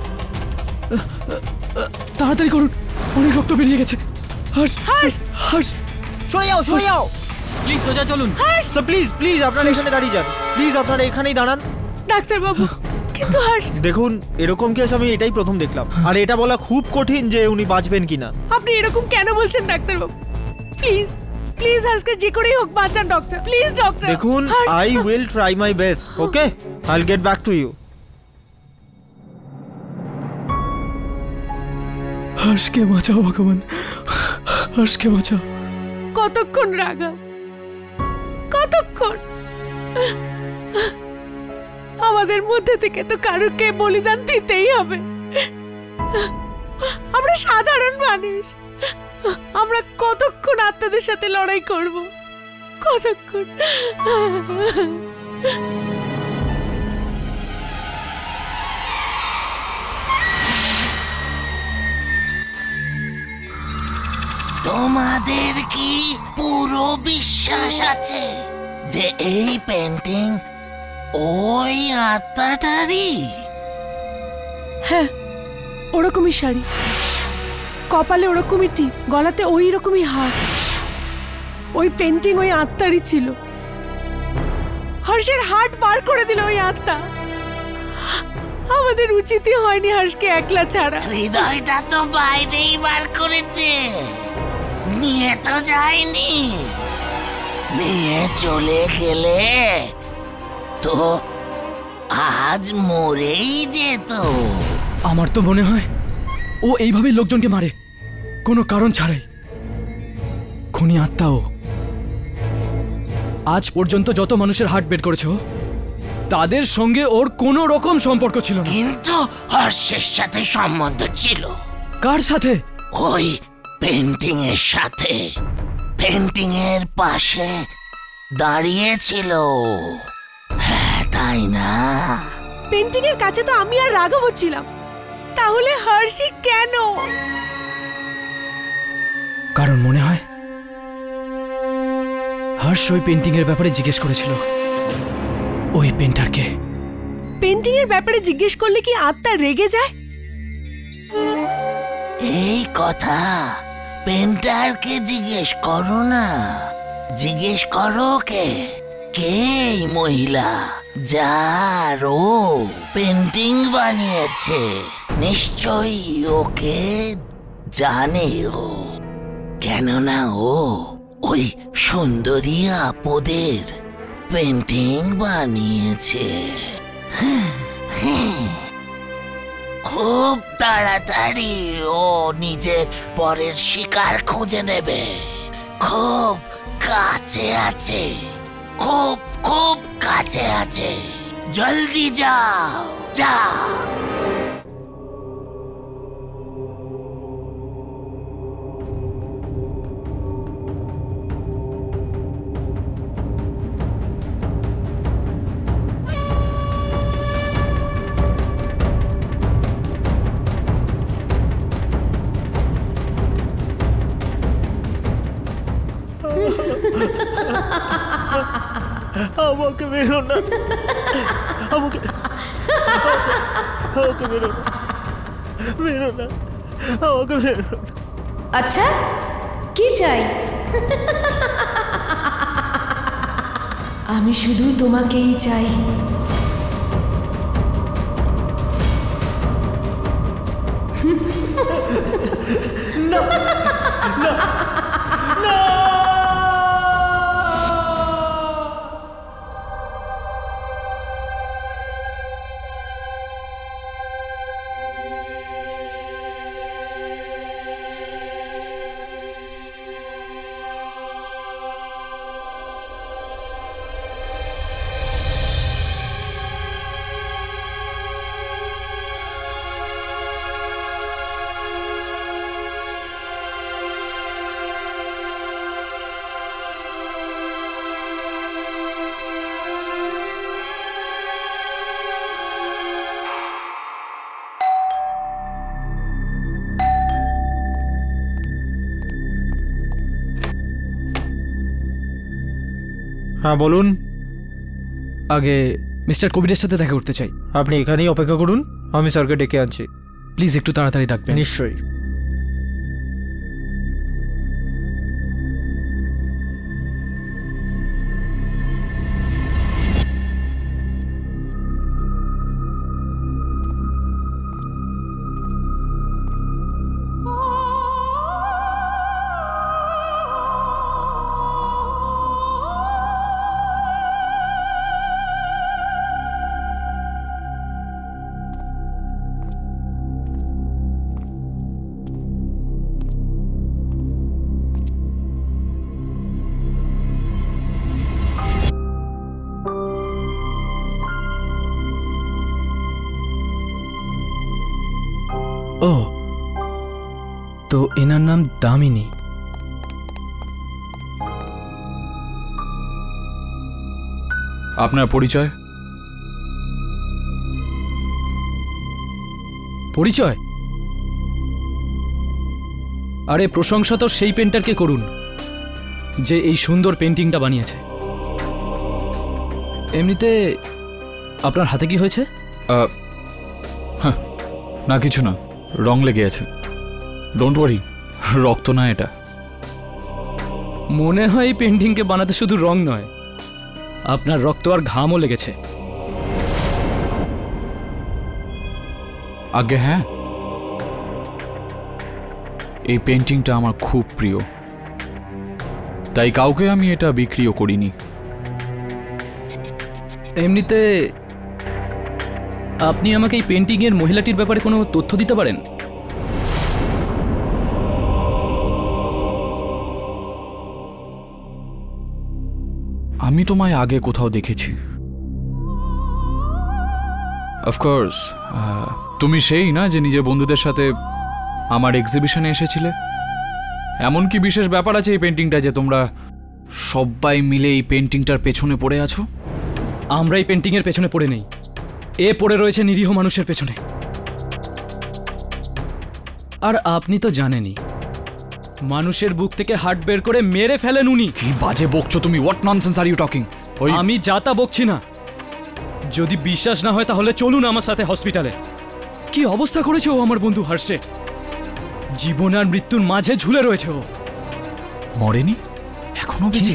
Speaker 6: তাড়াতাড়ি করুন, অনেক রক্ত বেরিয়ে গেছে। হর্ষ
Speaker 7: হর্ষ
Speaker 6: হর্ষ
Speaker 4: সরে যাও সরে যাও
Speaker 10: প্লিজ সোজা চলুন।
Speaker 4: স্যার প্লিজ প্লিজ আপনারা এখানে দাঁড়িয়ে যান, প্লিজ আপনারা এখানেই দাঁড়ান।
Speaker 7: ডাক্তার বাবু কিন্তু হর্ষ।
Speaker 4: দেখুন এরকম কেস আমি এটাই প্রথম দেখলাম, আর এটা বলা খুব কঠিন যে উনি বাঁচবেন কিনা।
Speaker 7: আপনি এরকম কেন বলছেন ডাক্তার বাবু? প্লিজ প্লিজ হর্ষকে যে করেই হোক বাঁচান ডক্টর, প্লিজ ডক্টর।
Speaker 4: দেখুন I will try my best, okay? I will get back to you.
Speaker 6: হর্ষকে বাঁচাও ভগবান, হর্ষকে বাঁচাও।
Speaker 7: কতক্ষণ রাঘব, কতক্ষণ? আমাদের মধ্যে থেকে তো কারুকে বলিদান দিতেই হবে। আমরা সাধারণ মানুষ, আমরা কতক্ষণ আত্মাদের সাথে লড়াই করব? কতক্ষণ?
Speaker 1: তোমাদের কি পুরো বিশ্বাস আছে যে এই পেন্টিং ওই আত্মাটারই?
Speaker 5: হ্যাঁ, ওরকমই শাড়ি, কপালে ওরকমই টিপ, গলাতে ওই রকমই হার। ওই পেন্টিং ওই আত্মারই ছিল। হর্ষের হার্ট বার করে দিল ওই আত্মা। আমাদের উচিতই হয়নি হর্ষকে একলা ছাড়া।
Speaker 1: হৃদয়টা তো বাইরেই বার করেছে, নিয়ে তো যায়নি, নিয়ে চলে গেলে তো আজ মরেই যেত।
Speaker 6: আমার তো মনে হয় ও এইভাবে লোকজনকে মারে, কোনো কারণ ছাড়াই। খুনি আত্মা ও। আজ পর্যন্ত যত মানুষের হার্ট বের করেছো তাদের সঙ্গে ওর কোনো রকম সম্পর্ক ছিল না।
Speaker 1: কিন্তু হর্ষের সাথে সম্বন্ধ ছিল।
Speaker 6: কার সাথে?
Speaker 1: ওই পেন্টিং এর সাথে। পেন্টিং এর পাশে দাঁড়িয়েছিল। হ্যাঁ, তাই না?
Speaker 5: পেন্টিং এর কাছে তো আমি আর রাঘব হচ্ছিলাম, তাহলে হর্ষি কেন?
Speaker 6: কারণ মনে হয় হর্ষ ওই পেন্টিং এর ব্যাপারে জিজ্ঞেস করেছিল ওই পেন্টারকে।
Speaker 5: পেন্টিং এর ব্যাপারে জিজ্ঞেস করলে কি আত্মা রেগে যায়?
Speaker 1: এই কথা পেন্টারকে জিজ্ঞেস করো না, জিজ্ঞেস করো কে কে এই মহিলা যার ও পেন্টিং বানিয়েছে। নিশ্চয়ই ওকে জানে ও, কেননা ও ওই সুন্দরী আপদের পেন্টিং বানিয়েছে। খুব তাড়াতাড়ি ও নিজের পরের শিকার খুঁজে নেবে। খুব কাছে আছে, খুব খুব কাছে আছে। জলদি যাও, যাও।
Speaker 4: আমাকে মেরো না, আমাকে আমাকে মেরো না, মেরো না, আমাকে মেরো না।
Speaker 7: আচ্ছা, কি চাই? আমি শুধু তোমাকেই চাই।
Speaker 4: না, না, না। হ্যাঁ বলুন।
Speaker 6: আগে মিস্টার কবিরের সাথে দেখা করতে চাই।
Speaker 4: আপনি এখানেই অপেক্ষা করুন, আমি স্যারকে ডেকে আনছি।
Speaker 6: প্লিজ একটু তাড়াতাড়ি ডাকবেন।
Speaker 4: নিশ্চয়ই।
Speaker 6: ও, তো এনার নাম দামিনী।
Speaker 9: আপনার পরিচয়?
Speaker 6: পরিচয়? আরে প্রশংসা তো সেই পেন্টারকে করুন যে এই সুন্দর পেন্টিংটা বানিয়েছে। এমনিতে আপনার হাতে কি হয়েছে?
Speaker 9: না কিছু না, রং লেগে আছে। ডোন্ট ওয়ারি, রক্ত না এটা।
Speaker 6: মনে হয় এই পেন্টিংকে বানাতে শুধু রং নয়, আপনার রক্ত আর ঘামও লেগেছে।
Speaker 9: আগে হ্যাঁ, এই পেন্টিংটা আমার খুব প্রিয়। তাই কাউকে আমি এটা বিক্রিও করিনি।
Speaker 6: এমনিতে আপনি আমাকে এই পেন্টিংয়ের মহিলাটির ব্যাপারে কোনো তথ্য দিতে পারেন?
Speaker 9: আমি তোমায় আগে কোথাও দেখেছি। অফকোর্স তুমি সেই না যে নিজের বন্ধুদের সাথে আমার এক্সিবিশনে এসেছিলে? এমন কি বিশেষ ব্যাপার আছে এই পেন্টিংটা যে তোমরা সবাই মিলে এই পেন্টিংটার পেছনে পড়ে আছো?
Speaker 6: আমরা এই পেন্টিংয়ের পেছনে পড়ে নেই, এ পড়ে রয়েছে নিরীহ মানুষের পেছনে। আর আপনি তো জানেনই, মানুষের বুক থেকে হার্ট বের করে মেরে ফেলেন উনি।
Speaker 9: কি বাজে বকছো তুমি? What nonsense are you talking? ওই
Speaker 6: আমি যাতা বকছি না। যদি বিশ্বাস না হয় তাহলে চলুন আমার সাথে হসপিটালে। কি অবস্থা করেছে ও আমার বন্ধু হর্ষের। জীবন আর মৃত্যুর মাঝে ঝুলে রয়েছে ও।
Speaker 9: মরেনি? এখনো বেঁচে?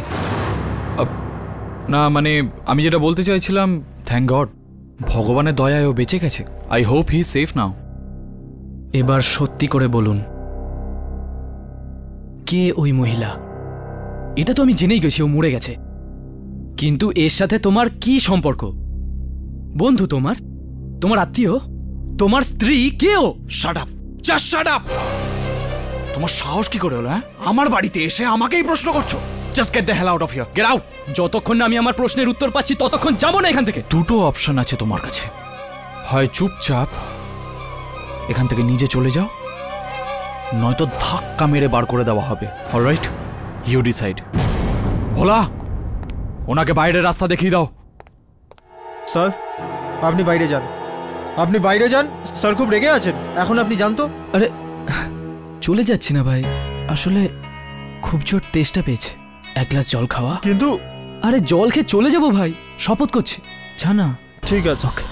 Speaker 9: না মানে আমি যেটা বলতে চাইছিলাম, থ্যাংক গড, ভগবানের দয়ায় ও বেঁচে গেছে। I hope he safe now.
Speaker 6: এবার সত্যি করে বলুন, কে ওই মহিলা? এটা তো আমি জেনেই গেছি ও মরে গেছে, কিন্তু এর সাথে তোমার কি সম্পর্ক? বন্ধু তোমার? তোমার আত্মীয়? তোমার স্ত্রী? কে ও?
Speaker 9: Shut up, just shut up. তোমার সাহস কি করে হলো হ্যাঁ আমার বাড়িতে এসে আমাকেই প্রশ্ন করছো? Just get the hell out of here, get out.
Speaker 6: যতক্ষণ না আমি আমার প্রশ্নের উত্তর পাচ্ছি ততক্ষণ যাব না এখান থেকে।
Speaker 9: দুটো অপশন আছে তোমার কাছে, হয় চুপচাপ এখান থেকে নিজে চলে যাও, নয়তো ধাক্কা মেরে বার করে দেওয়া হবে। Alright, you decide. ভোলা, ওনাকে বাইরের রাস্তা দেখিয়ে দাও।
Speaker 4: স্যার আপনি বাইরে যান, আপনি বাইরে যান। স্যার খুব রেগে আছেন এখন, আপনি যান তো।
Speaker 6: আরে চলে যাচ্ছি না ভাই, আসলে খুব জোর তেষ্টা পেয়েছে, এক গ্লাস জল খাওয়া।
Speaker 4: কিন্তু
Speaker 6: আরে জল খেয়ে চলে যাবো ভাই, শপথ করছি। জানা
Speaker 4: ঠিক আছে।
Speaker 6: ওকে।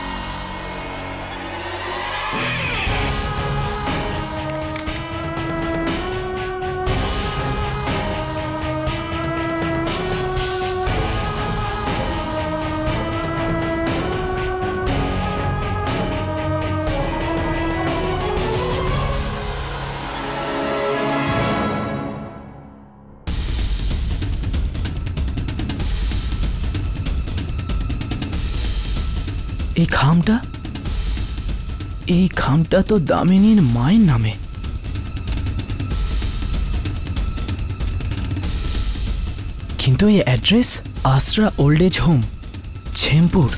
Speaker 6: এই খামটা, এই খামটা তো দামিনীর মায়ের নামে। কিন্তু এই address Ashra old age home, Chhempur.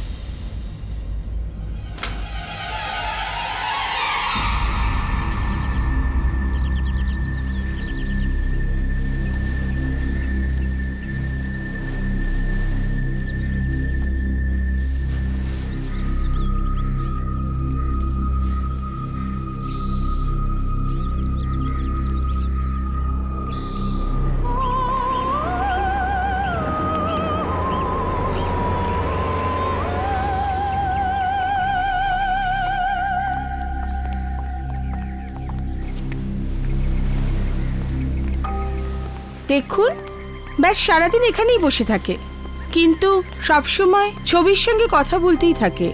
Speaker 8: দেখুন, ব্যাস সারাদিন এখানেই বসে থাকে, কিন্তু সবসময় ছবির সঙ্গে কথা বলতেই থাকে।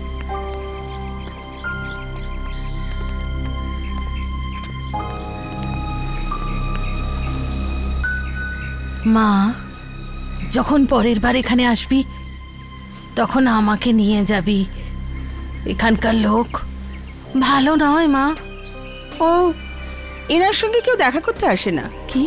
Speaker 7: মা, যখন পরের বার এখানে আসবি তখন আমাকে নিয়ে যাবি। এখানকার লোক ভালো নয় মা।
Speaker 8: ও, এনার সঙ্গে কেউ দেখা করতে আসে না?
Speaker 5: কি?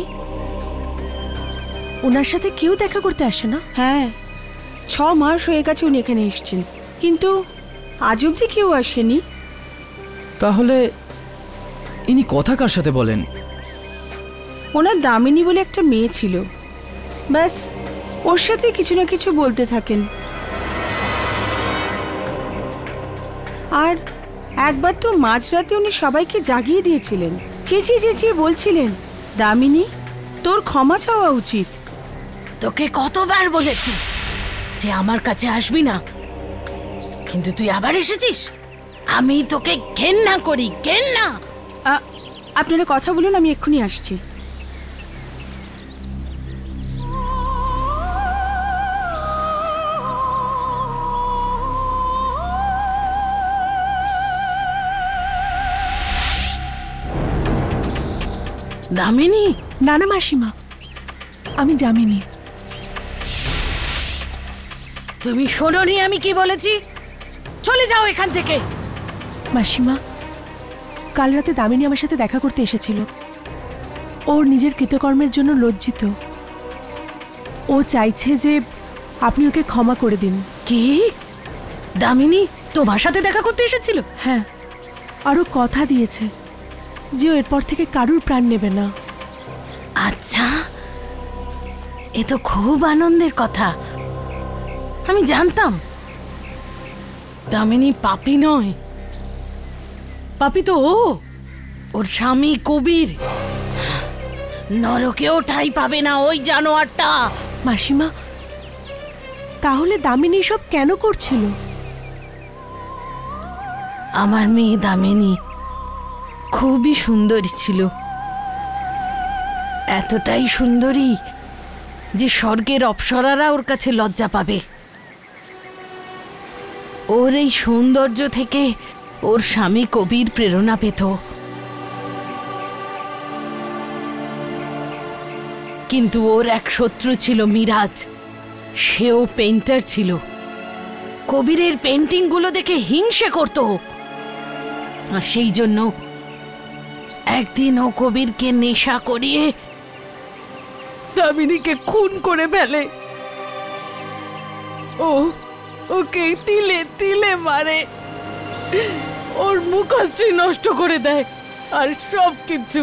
Speaker 5: ওনার সাথে কেউ দেখা করতে আসে না?
Speaker 8: হ্যাঁ, ছ মাস হয়ে গেছে উনি এখানে এসেছেন, কিন্তু আজ অবধি কেউ আসেনি।
Speaker 6: তাহলে ইনি কথা কার সাথে বলেন?
Speaker 8: ওনার দামিনী বলে একটা মেয়ে ছিল, ব্যাস ওর সাথে কিছু না কিছু বলতে থাকেন। আর একবার তো মাঝরাতে উনি সবাইকে জাগিয়ে দিয়েছিলেন, চেঁচিয়ে চেঁচিয়ে বলছিলেন, দামিনী তোর ক্ষমা চাওয়া উচিত।
Speaker 7: তোকে কতবার বলেছি যে আমার কাছে আসবি না, কিন্তু তুই আবার এসেছিস। আমি তোকে ঘেন্না করি, ঘেন্না।
Speaker 8: আপনারা কথা বলুন, আমি এক্ষুনি আসছি।
Speaker 7: দামিনী।
Speaker 5: না না মাসিমা, আমি যামিনী।
Speaker 7: তুমি শোনোনি আমি কি বলেছি? চলে যাও এখান থেকে।
Speaker 5: মাসিমা, কাল রাতে দামিনী আমার সাথে দেখা করতে এসেছিল। ওর নিজের কৃতকর্মের জন্য লজ্জিত। ও চাইছে যে আপনি ওকে ক্ষমা করে দিন।
Speaker 7: কি? দামিনী তোমার সাথে দেখা করতে এসেছিল?
Speaker 5: হ্যাঁ, আরও কথা দিয়েছে যে ও এরপর থেকে কারুর প্রাণ নেবে না।
Speaker 7: আচ্ছা, এ তো খুব আনন্দের কথা। আমি জানতাম দামিনী পাপী নয়। পাপী তো ও, ওর স্বামী কবির। নরকেও ঠাঁই পাবে না ওই জানোয়ারটা।
Speaker 5: মাসিমা, তাহলে দামিনী সব কেন করছিল?
Speaker 7: আমার মেয়ে দামিনী খুবই সুন্দরী ছিল, এতটাই সুন্দরী যে স্বর্গের অপ্সরারা ওর কাছে লজ্জা পাবে। ওর এই সৌন্দর্য থেকে ওর স্বামী কবির প্রেরণা পেত। কিন্তু ওর এক শত্রু ছিল মিরাজ। সেও পেইন্টার ছিল। কবিরের পেন্টিংগুলো দেখে হিংসে করত। আর সেই জন্য একদিন ও কবিরকে নেশা করিয়ে দামিনীকে খুন করে ফেলে। ও ওকে তিলে তিলে মারে, ওর মুখশ্রী নষ্ট করে দেয়, আর সব কিছু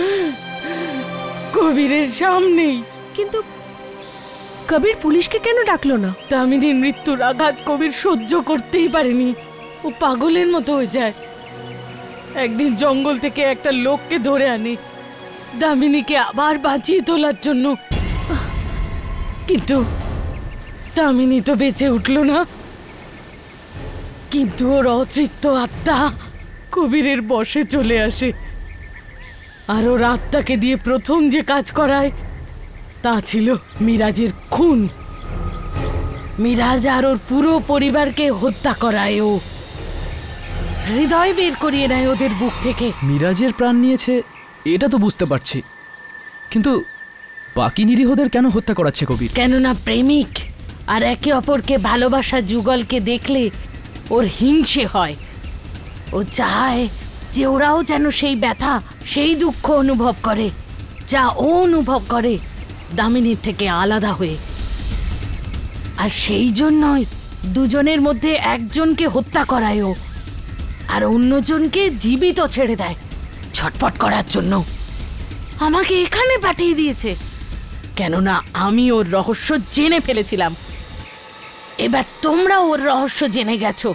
Speaker 7: কবিরের সামনেই।
Speaker 5: কিন্তু কবির পুলিশকে কেন ডাকলো না?
Speaker 7: দামিনীর মৃত্যুর আঘাত কবির সহ্য করতেই পারেনি। ও পাগলের মতো হয়ে যায়। একদিন জঙ্গল থেকে একটা লোককে ধরে আনে দামিনীকে আবার বাঁচিয়ে তোলার জন্য। কিন্তু দামিনী তো বেঁচে উঠল না। কিন্তু ওর অতৃপ্ত আত্মা কবিরের বশে চলে আসে। আর ওর আত্মাকে দিয়ে প্রথম যে কাজ করায় তা ছিল মিরাজের খুন। মিরাজ আর ওর পুরো পরিবারকে হত্যা করায় ও। হৃদয় বের করিয়ে নেয় ওদের বুক থেকে।
Speaker 6: মিরাজের প্রাণ নিয়েছে এটা তো বুঝতে পারছি, কিন্তু বাকি নিরীহদের কেন হত্যা করাচ্ছে কবির?
Speaker 7: কেননা প্রেমিক আর একে অপরকে ভালোবাসা যুগলকে দেখলে ওর হিংসে হয়। ও চায় যে ওরাও যেন সেই ব্যথা, সেই দুঃখ অনুভব করে যা ও অনুভব করে দামিনীর থেকে আলাদা হয়ে। আর সেই জন্যই দুজনের মধ্যে একজনকে হত্যা করায় ও, আর অন্যজনকে জীবিত ছেড়ে দেয় ছটফট করার জন্য। আমাকে এখানে পাঠিয়ে দিয়েছে কেননা আমি ওর রহস্য জেনে ফেলেছিলাম। এবার তোমরা ওর রহস্য জেনে গেছো,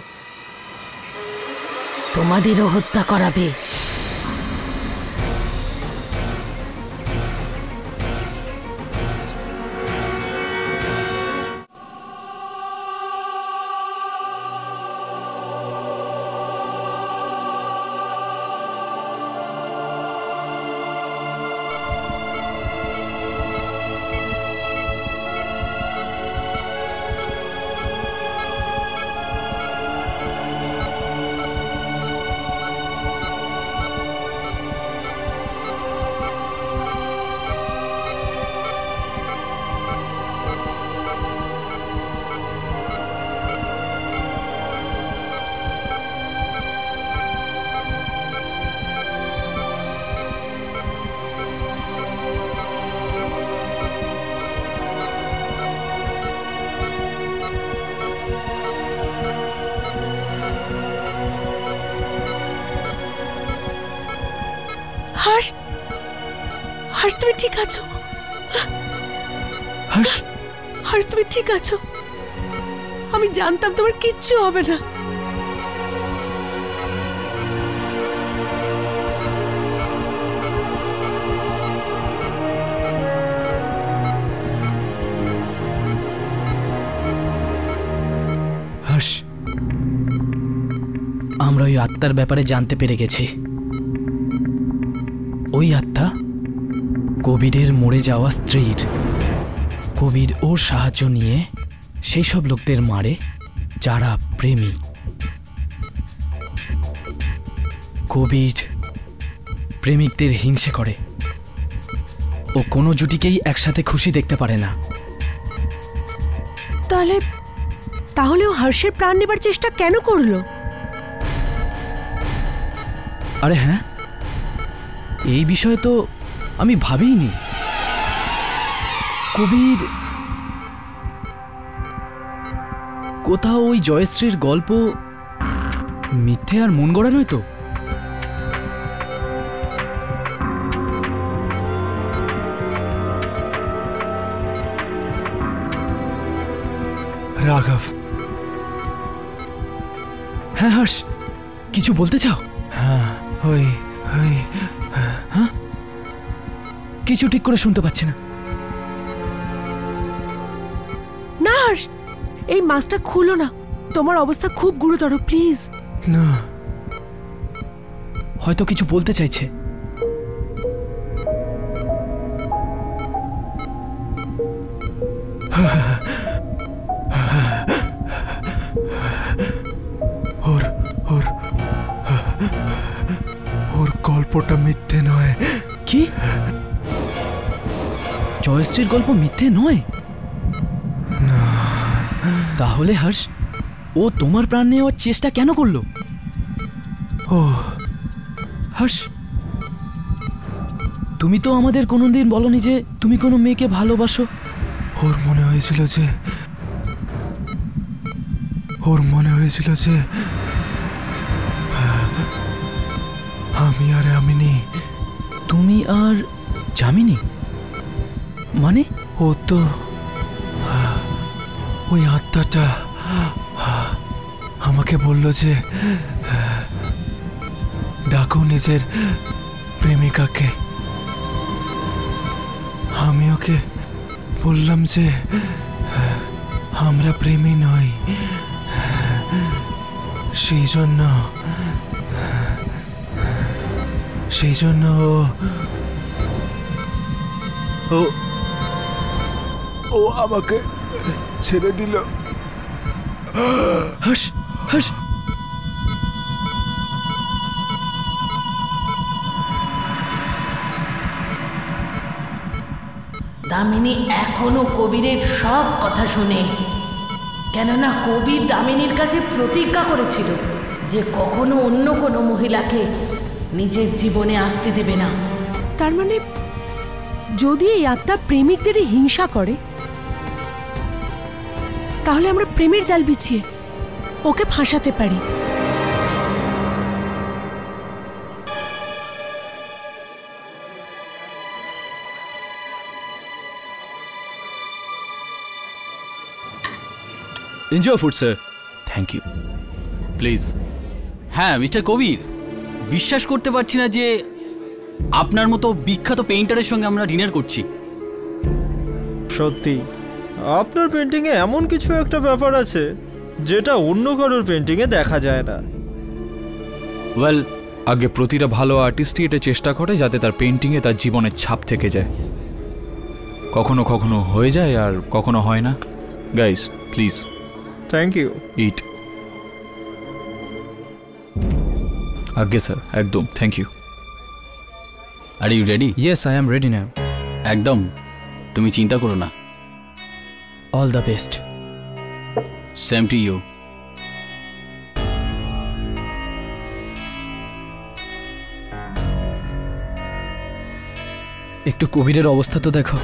Speaker 7: তোমাদেরও হত্যা করাবে।
Speaker 5: হর্ষ, হর্ষ তুমি ঠিক আছো?
Speaker 6: হর্ষ,
Speaker 5: হর্ষ তুমি ঠিক আছো? আমি জানতাম তোমার কিচ্ছু হবে না।
Speaker 6: হর্ষ, আমরা ওই আত্মার ব্যাপারে জানতে পেরে গেছি। ওই আত্মা কবিরের মরে যাওয়া স্ত্রীর। কবির ওর সাহায্য নিয়ে সেই সব লোকদের মারে যারা প্রেমী। কবির প্রেমিকদের হিংসে করে, ও কোনো জুটিকেই একসাথে খুশি দেখতে পারে না।
Speaker 5: তাহলে তাহলে ও হর্ষের প্রাণ নেবার চেষ্টা কেন করলো?
Speaker 6: আরে হ্যাঁ, এই বিষয়ে তো আমি ভাবিনি। কবির কোথাও ওই জয়শ্রীর গল্প মিথ্যে আর মন গড়া নয় তো?
Speaker 2: রাঘব।
Speaker 6: হ্যাঁ হর্ষ, কিছু বলতে চাও?
Speaker 2: হ্যাঁ, ওই ওই
Speaker 6: হ্যাঁ, কিছু ঠিক করে শুনতে পাচ্ছি না।
Speaker 5: না হর্ষ, এই মাছটা খুলো না, তোমার অবস্থা খুব গুরুতর, প্লিজ।
Speaker 2: না,
Speaker 6: হয়তো কিছু বলতে চাইছে।
Speaker 2: ওর ওর ওর গল্পটা মিথ্যে নয়।
Speaker 6: কি? জয়শ্রীর গল্প মিথ্যে নয়?
Speaker 2: না।
Speaker 6: তাহলে হর্ষ, ও তোমার প্রাণ নেওয়ার চেষ্টা কেন করলো?
Speaker 2: ও
Speaker 6: হর্ষ, তুমি তো আমাদের কোনোদিন বলনি যে তুমি কোনো মেয়েকে ভালোবাসো।
Speaker 2: ওর মনে হয়েছিল যে ওর মনে হয়েছিল যে আমি আর যামিনী।
Speaker 6: তুমি আর যামিনী মানে?
Speaker 2: ও তো ওই আত্মাটা আমাকে বলল যে ডাকো নিজের প্রেমিকাকে। আমি ওকে বললাম যে আমরা প্রেমী নই, সেই জন্য সেই জন্য ও ও আমাকে ছেড়ে দিল।
Speaker 6: হর্ষ, হর্ষ,
Speaker 1: দামিনী এখনো কবিরের সব কথা শুনে, কেননা কবির দামিনীর কাছে প্রতিজ্ঞা করেছিল যে কখনো অন্য কোনো মহিলাকে নিজের জীবনে আসতে দেবে না।
Speaker 5: তার মানে যদি এই আত্মা প্রেমিকদেরই হিংসা করে, তাহলে আমরা প্রেমের জাল বিছিয়ে ওকে ফাঁসাতে পারি।
Speaker 6: Enjoy food sir. Thank you.
Speaker 10: Please. হ্যাঁ মিস্টার কবির, বিশ্বাস করতে পারছি না যে আপনার মতো বিখ্যাত পেইন্টারের সঙ্গে আমরা ডিনার করছি।
Speaker 4: সত্যি আপনার পেন্টিংয়ে এমন কিছু একটা ব্যাপার আছে যেটা অন্য কারোর পেন্টিংয়ে দেখা যায় না।
Speaker 10: ওয়েল,
Speaker 9: আগে প্রতিটা ভালো আর্টিস্টই এটা চেষ্টা করে যাতে তার পেন্টিংয়ে তার জীবনের ছাপ থেকে যায়। কখনো কখনো হয়ে যায় আর কখনো হয় না। Guys please.
Speaker 4: Thank you.
Speaker 9: It. আগে স্যার, একদম thank you.
Speaker 10: Are you ready?
Speaker 6: Yes, I am ready now.
Speaker 10: একদম, তুমি চিন্তা করো না।
Speaker 6: All the best.
Speaker 10: Same to you.
Speaker 6: একটু কবিরের অবস্থা তো দেখো,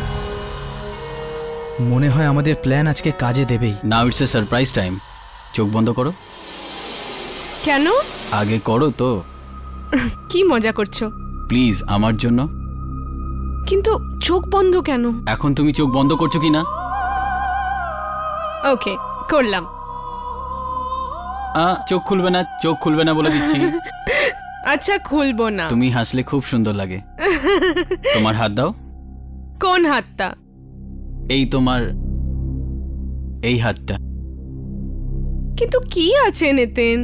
Speaker 6: মনে হয় আমাদের প্ল্যান আজকে কাজে দেবেই।
Speaker 10: Now it's a surprise time. চোখ বন্ধ করো।
Speaker 7: কেন?
Speaker 10: আগে করো তো।
Speaker 7: কি মজা করছো?
Speaker 10: প্লিজ আমার জন্য।
Speaker 7: কিন্তু চোখ বন্ধ কেন?
Speaker 10: এখন তুমি চোখ বন্ধ করছো কি না?
Speaker 7: ওকে, করলাম।
Speaker 10: আ, চোখ খুলবে না, চোখ খুলবে না বলে দিচ্ছি।
Speaker 7: আচ্ছা, খুলবো না।
Speaker 10: তুমি হাসলে খুব সুন্দর লাগে। তোমার হাত দাও।
Speaker 7: কোন হাতটা?
Speaker 10: এই তোমার এই হাতটা।
Speaker 7: কিন্তু কি আছে নিতিন?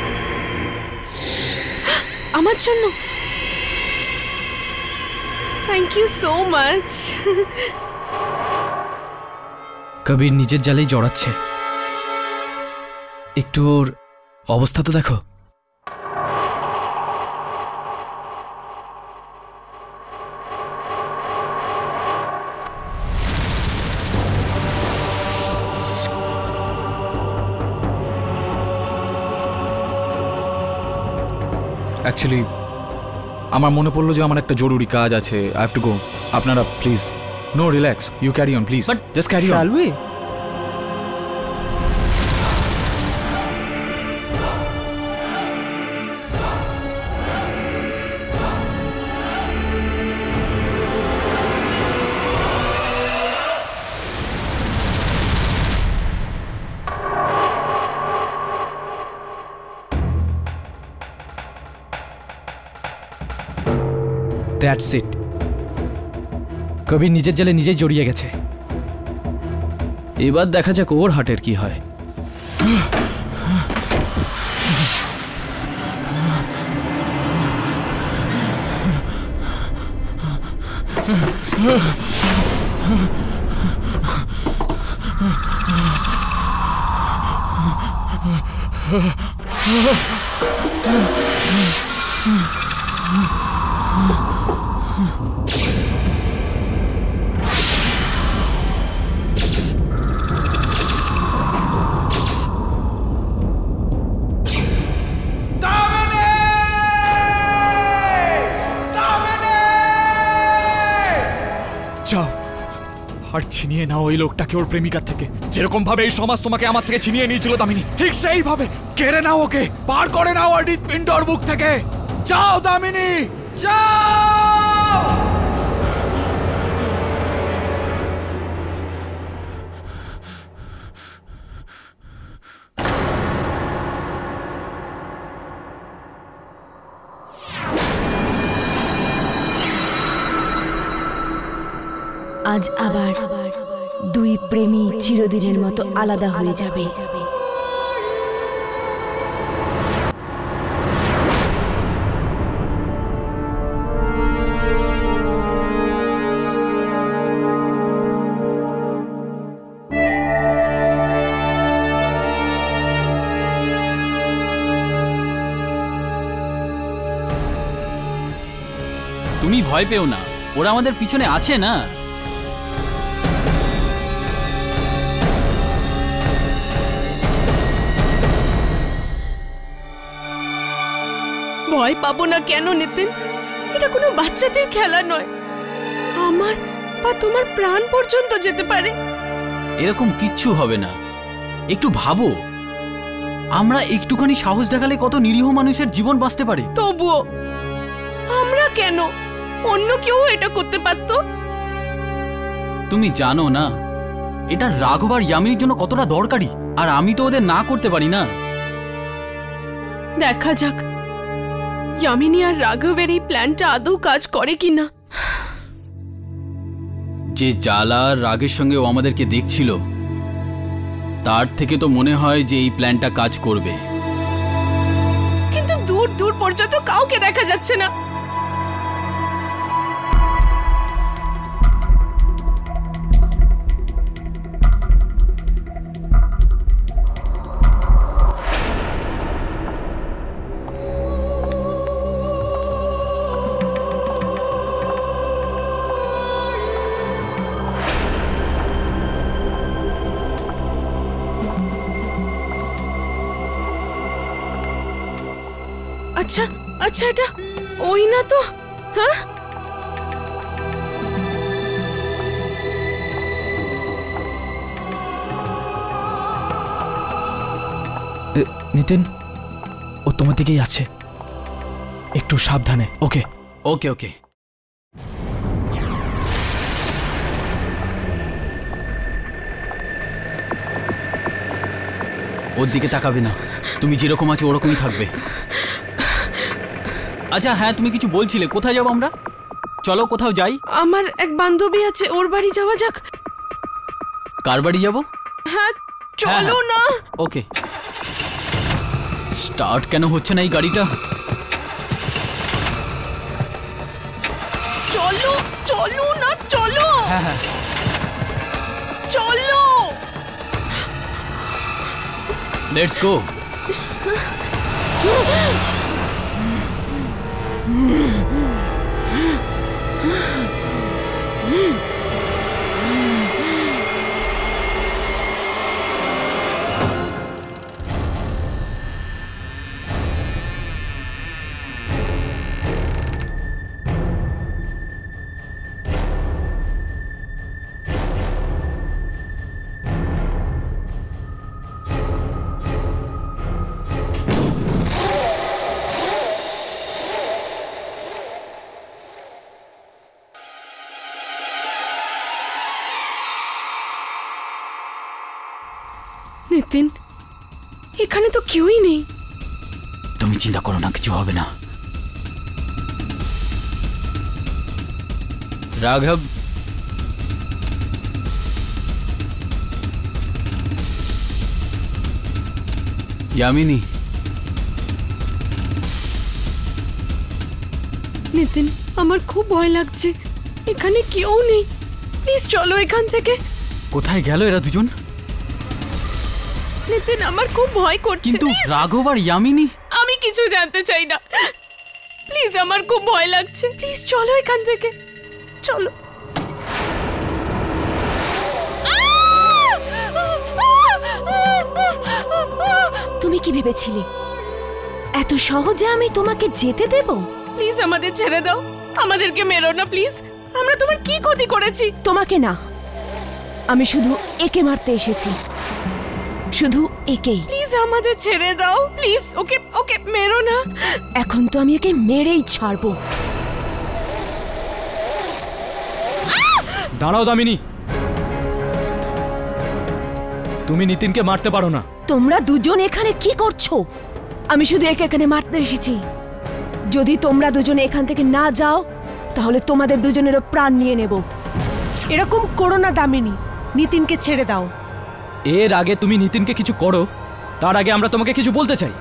Speaker 7: আমার জন্য? Thank you so much.
Speaker 6: Kabir নিজের জালেই জড়াচ্ছে। একটু ওর অবস্থা তো দেখো।
Speaker 9: অ্যাকচুয়ালি আমার মনে পড়লো যে আমার একটা জরুরি কাজ আছে। I have to go. আপনারা please no relax, you carry on please, but just carry on.
Speaker 4: Shall we?
Speaker 6: That's it. Kabir নিজের জালে নিজেই জড়িয়ে গেছে। এবার দেখা যাক ওর হার্টের কি হয়।
Speaker 9: যাও আর ছিনিয়ে নাও ওই লোকটাকে ওর প্রেমিকার থেকে, যেরকম ভাবে এই সমাজ তোমাকে আমার থেকে ছিনিয়ে নিয়েছিল দামিনী, ঠিক সেইভাবে কেড়ে নাও ওকে, পার করে নাও ওর হৃৎপিণ্ডর মুখ থেকে। যাও দামিনী, যাও।
Speaker 11: আজ আবার দুই প্রেমী চিরদিনের মতো আলাদা হয়ে যাবে।
Speaker 10: তুমি ভয় পেও না, ওরা আমাদের পিছনে আছে না।
Speaker 7: ভয় পাবো না কেন নিতিন? এটা কোনো বাচ্চাদের খেলা নয়। আমার বা তোমার প্রাণ পর্যন্ত যেতে পারে।
Speaker 10: এরকম কিচ্ছু হবে না, একটু ভাবো, আমরা একটুখানি সাহস দেখালে কত নিরীহ মানুষের জীবন বাঁচতে পারে।
Speaker 7: তবুও আমরা কেন? অন্য কেউ এটা করতে পারতো।
Speaker 10: তুমি জানো না এটা রাঘব আর ইয়ামিনীর জন্য কতটা দরকারি, আর আমি তো ওদের না করতে পারি না।
Speaker 7: দেখা যাক ইয়ামিনী আর রাঘবের এই প্ল্যানটা আদৌ কাজ করে কিনা।
Speaker 10: যে জ্বালা আর রাগের সঙ্গে ও আমাদেরকে দেখছিল, তার থেকে তো মনে হয় যে এই প্ল্যানটা কাজ করবে।
Speaker 7: কিন্তু দূর দূর পর্যন্ত কাউকে দেখা যাচ্ছে না। আচ্ছা আচ্ছা, এটা ওই না তো? হ্যাঁ,
Speaker 6: নিতিন, ও তোমার দিকেই আসছে, একটু সাবধানে। ওকে
Speaker 10: ওকে ওকে। ওর দিকে তাকাবে না, তুমি যেরকম আছো ওরকমই থাকবে। আচ্ছা হ্যাঁ, তুমি কিছু বলছিলে, কোথায় যাবো আমরা? চলো কোথাও যাই।
Speaker 7: আমার এক বান্ধবী আছে, ওর বাড়ি যাওয়া যাক।
Speaker 10: কার বাড়ি যাবো?
Speaker 7: হ্যাঁ চলো না।
Speaker 10: ওকে। স্টার্ট কেন হচ্ছে না এই গাড়িটা?
Speaker 7: চলো চলো।
Speaker 10: হ্যাঁ হ্যাঁ
Speaker 7: চলো।
Speaker 10: Let's go.
Speaker 7: নিতিন, এখানে তো কেউই নেই।
Speaker 10: তুমি চিন্তা করো না, কিছু হবে না। রাঘব, यामिनी।
Speaker 7: নিতিন, আমার খুব ভয় লাগছে, এখানে কেউ নেই, প্লিজ চলো এখান থেকে।
Speaker 10: কোথায় গেল এরা দুজন?
Speaker 7: নিতিন, আমার খুব ভয় করছে।
Speaker 10: কিন্তু
Speaker 7: please।
Speaker 10: রাঘব আর ইয়ামিনী।
Speaker 7: আমি কিছু জানতে চাই না, প্লিজ, আমার খুব ভয় লাগছে, প্লিজ চলো এখান থেকে, চলো।
Speaker 11: তুমি কি ভেবেছিলে এত সহজে আমি তোমাকে যেতে দেব?
Speaker 7: প্লিজ আমাদের ছেড়ে দাও, আমাদেরকে মেরো না প্লিজ, আমরা তোমার কি ক্ষতি করেছি?
Speaker 11: তোমাকে না, আমি শুধু একে মারতে এসেছি, শুধু একেই।
Speaker 7: প্লিজ আমাদের ছেড়ে দাও, প্লিজ, ওকে ওকে মেরো না।
Speaker 11: এখন তো আমি একে মেরেই ছাড়বো।
Speaker 6: দাঁড়াও দামিনী, তুমি নিতিনকে মারতে পারো না।
Speaker 11: তোমরা দুজন এখানে কি করছো? আমি শুধু একে এখানে মারতে এসেছি। যদি তোমরা দুজনে এখান থেকে না যাও তাহলে তোমাদের দুজনেরও প্রাণ নিয়ে নেব।
Speaker 5: এরকম করো না দামিনী, নিতিনকে ছেড়ে দাও।
Speaker 6: এর আগে তুমি নিতিনকে কিছু করো, তার আগে আমরা তোমাকে কিছু বলতে চাই।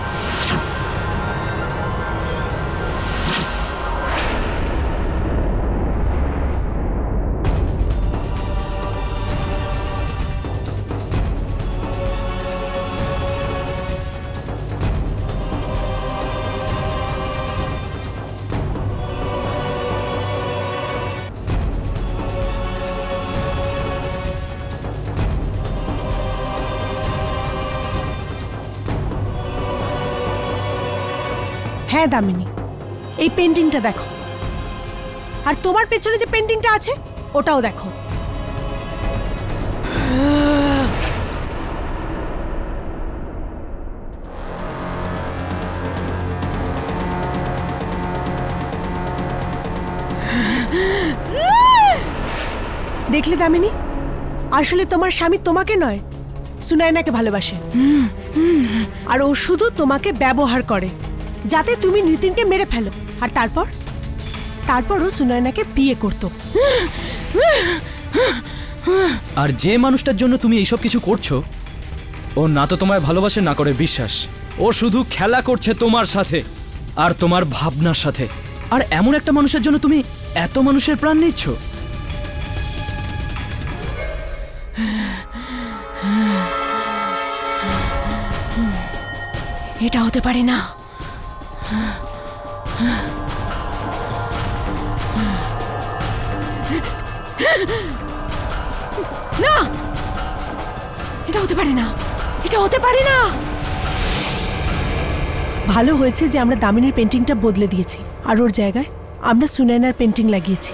Speaker 5: হ্যাঁ দামিনী, এই পেন্টিংটা দেখো, আর তোমার পেছনে যে পেন্টিংটা আছে ওটাও দেখো। দেখলে দামিনী, আসলে তোমার স্বামী তোমাকে নয়, সুনায়নাকে ভালোবাসে, আর ও শুধু তোমাকে ব্যবহার করে যাতে তুমি নিতিনকে মেরে ফেলো, আর তারপর তারপরও সুনায়নাকে বিয়ে করতো।
Speaker 6: আর যে মানুষটার জন্য তুমি এইসব কিছু করছো, ও না তো তোমায় ভালোবাসে না করে বিশ্বাস, ও শুধু খেলা করছে তোমার সাথে আর তোমার ভাবনার সাথে। আর এমন একটা মানুষের জন্য তুমি এত মানুষের প্রাণ নিচ্ছ?
Speaker 11: এটা হতে পারে না। না, এটা হতে পারে না, এটা হতে পারে না।
Speaker 5: ভালো হয়েছে যে আমরা দামিনীর পেন্টিংটা বদলে দিয়েছি, আর ওর জায়গায় আমরা সুনায়নার পেন্টিং লাগিয়েছি।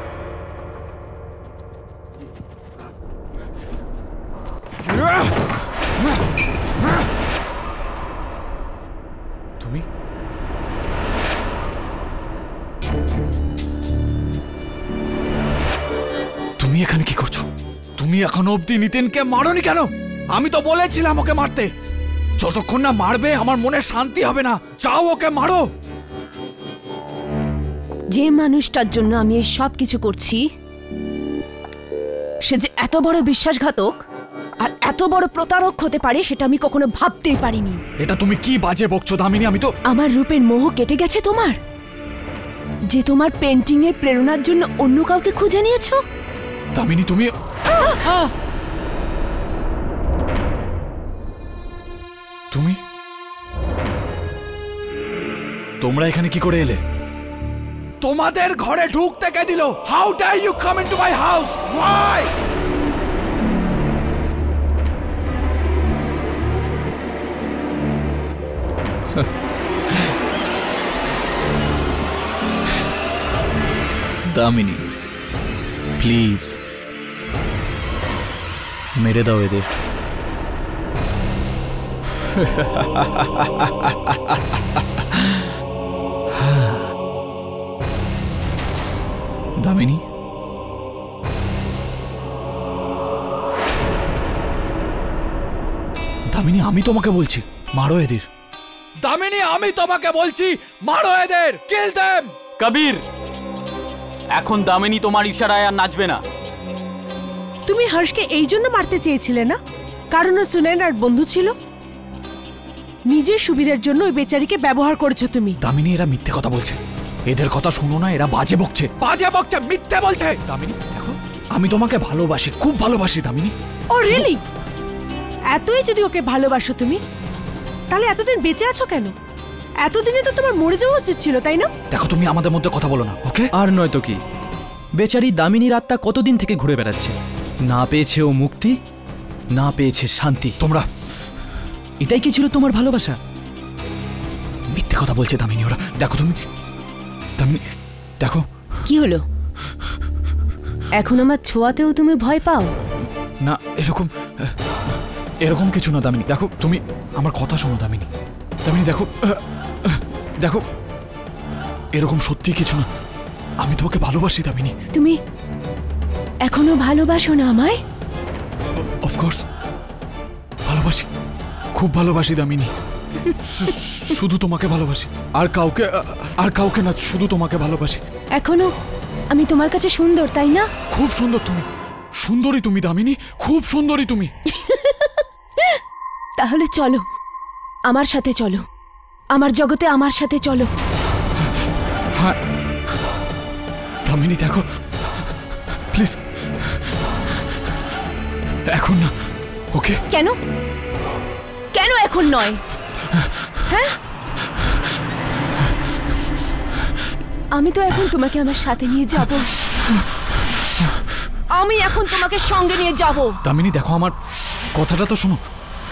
Speaker 9: তুমি তুমি এখানে কি করছো? তুমি এখনো অব্দি নিতিনকে মারোনি কেন? আমি তো বলেছিলাম ওকে মারতে। যতক্ষণ না মারবে আমার মনে শান্তি হবে না। চাও ওকে মারো।
Speaker 11: যে মানুষটার জন্য আমি এই সব কিছু করছি সে যে এত বড় বিশ্বাসঘাতক আর এত বড় প্রতারক হতে পারে সেটা আমি কখনো ভাবতেই পারিনি।
Speaker 9: এটা তুমি কি বাজে বকছো দামিনী? আমি তো
Speaker 11: আমার রূপের মোহ কেটে গেছে তোমার, যে তোমার পেন্টিং এর প্রেরণার জন্য অন্য কাউকে খুঁজে নিয়েছো।
Speaker 9: দামিনী তুমি তুমি তোমরা এখানে কি করে এলে? তোমাদের ঘরে ঢুকতে কে দিল? How dare you come into my house? Why? Damini please মেরে দাও এদের। দামিনী দামিনী আমি তোমাকে বলছি মারো এদের। দামিনী আমি তোমাকে বলছি মারো এদের, কিল দেম।
Speaker 10: কবির, এখন দামিনী তোমার ইশারায় আর নাচবে না।
Speaker 5: তুমি হর্ষকে এই জন্য মারতে চেয়েছিলে না কারণ ও সুনয়নার বন্ধু ছিল? নিজের সুবিধার জন্য ওই বেচারিকে ব্যবহার করেছো তুমি।
Speaker 9: দামিনী এরা মিথ্যে কথা বলছে, এদের কথা শুনো না, এরা বাজে বকছে বাজে বকছে মিথ্যে বলছে। দামিনী দেখো আমি তোমাকে ভালোবাসি, খুব ভালোবাসি দামিনী।
Speaker 5: ও রিয়েলি? এতই যদি ওকে ভালোবাসো তুমি তাহলে এতদিন বেঁচে আছো কেন? এতদিনে তো তোমার মরে যাওয়া উচিত ছিল, তাই না?
Speaker 9: দেখো তুমি আমাদের মধ্যে কথা বলো না, ওকে?
Speaker 6: আর নয় তো কি, বেচারি দামিনীর আত্মা কতদিন থেকে ঘুরে বেড়াচ্ছে, না পেয়েছে ও মুক্তি, না পেয়েছে শান্তি।
Speaker 9: তোমরা
Speaker 6: এটাই কি ছিল তোমার ভালোবাসা?
Speaker 9: মিথ্যে কথা বলছে দামিনী ওরা। দেখো তুমি দামিনী দেখো।
Speaker 11: কি হলো? এখন আমার ছোঁয়াতেও তুমি ভয় পাও?
Speaker 9: না এরকম এরকম কিছু না দামিনী। দেখো তুমি আমার কথা শোনো দামিনী। দামিনী দেখো দেখো এরকম সত্যি কিছু না, আমি তোমাকে ভালোবাসি দামিনী।
Speaker 11: তুমি এখনো ভালোবাসো না আমায়?
Speaker 9: অফকোর্স ভালোবাসি, খুব ভালোবাসি দামিনী। শুধু তোমাকে ভালোবাসি, আর কাউকে আর কাউকে না, শুধু তোমাকে ভালোবাসি।
Speaker 11: এখনো আমি তোমার কাছে সুন্দর, তাই না?
Speaker 9: খুব সুন্দর তুমি, সুন্দরী তুমি দামিনী, খুব সুন্দরী তুমি।
Speaker 11: তাহলে চলো আমার সাথে, চলো আমার জগতে, আমার সাথে চলো।
Speaker 9: হ্যাঁ দামিনী দেখো প্লিজ, এখন না, ওকে?
Speaker 11: কেন কেন এখন নয়? হ্যাঁ আমি তো এখন তোমাকে আমার সাথে নিয়ে যাব, আমি এখন তোমাকে সঙ্গে নিয়ে যাব।
Speaker 9: দামিনী দেখো আমার কথাটা তো শোনো।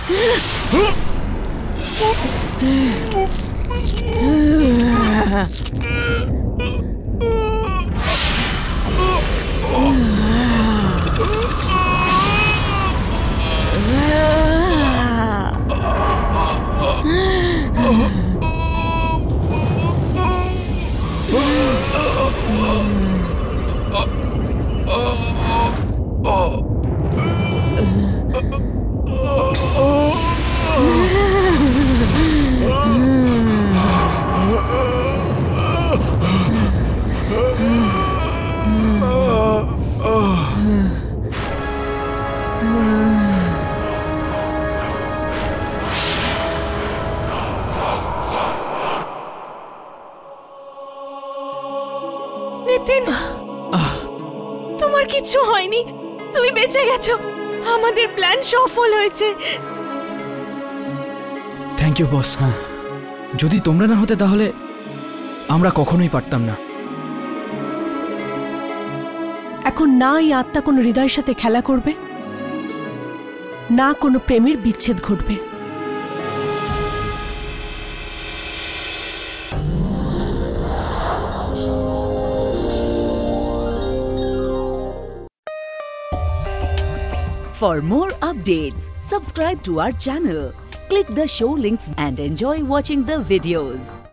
Speaker 7: নিতিন, তোমার কিছু হয়নি, তুমি বেঁচে গেছো, আমাদের প্ল্যান সফল হয়েছে।
Speaker 6: Thank you boss. হ্যাঁ যদি তোমরা না হতে তাহলে আমরা কখনোই পারতাম না।
Speaker 5: এখন না এই আত্মা কোনো হৃদয়ের সাথে খেলা করবে, না কোনো প্রেমের বিচ্ছেদ ঘটবে।
Speaker 12: For more updates, subscribe to our channel, click the show links and enjoy watching the videos.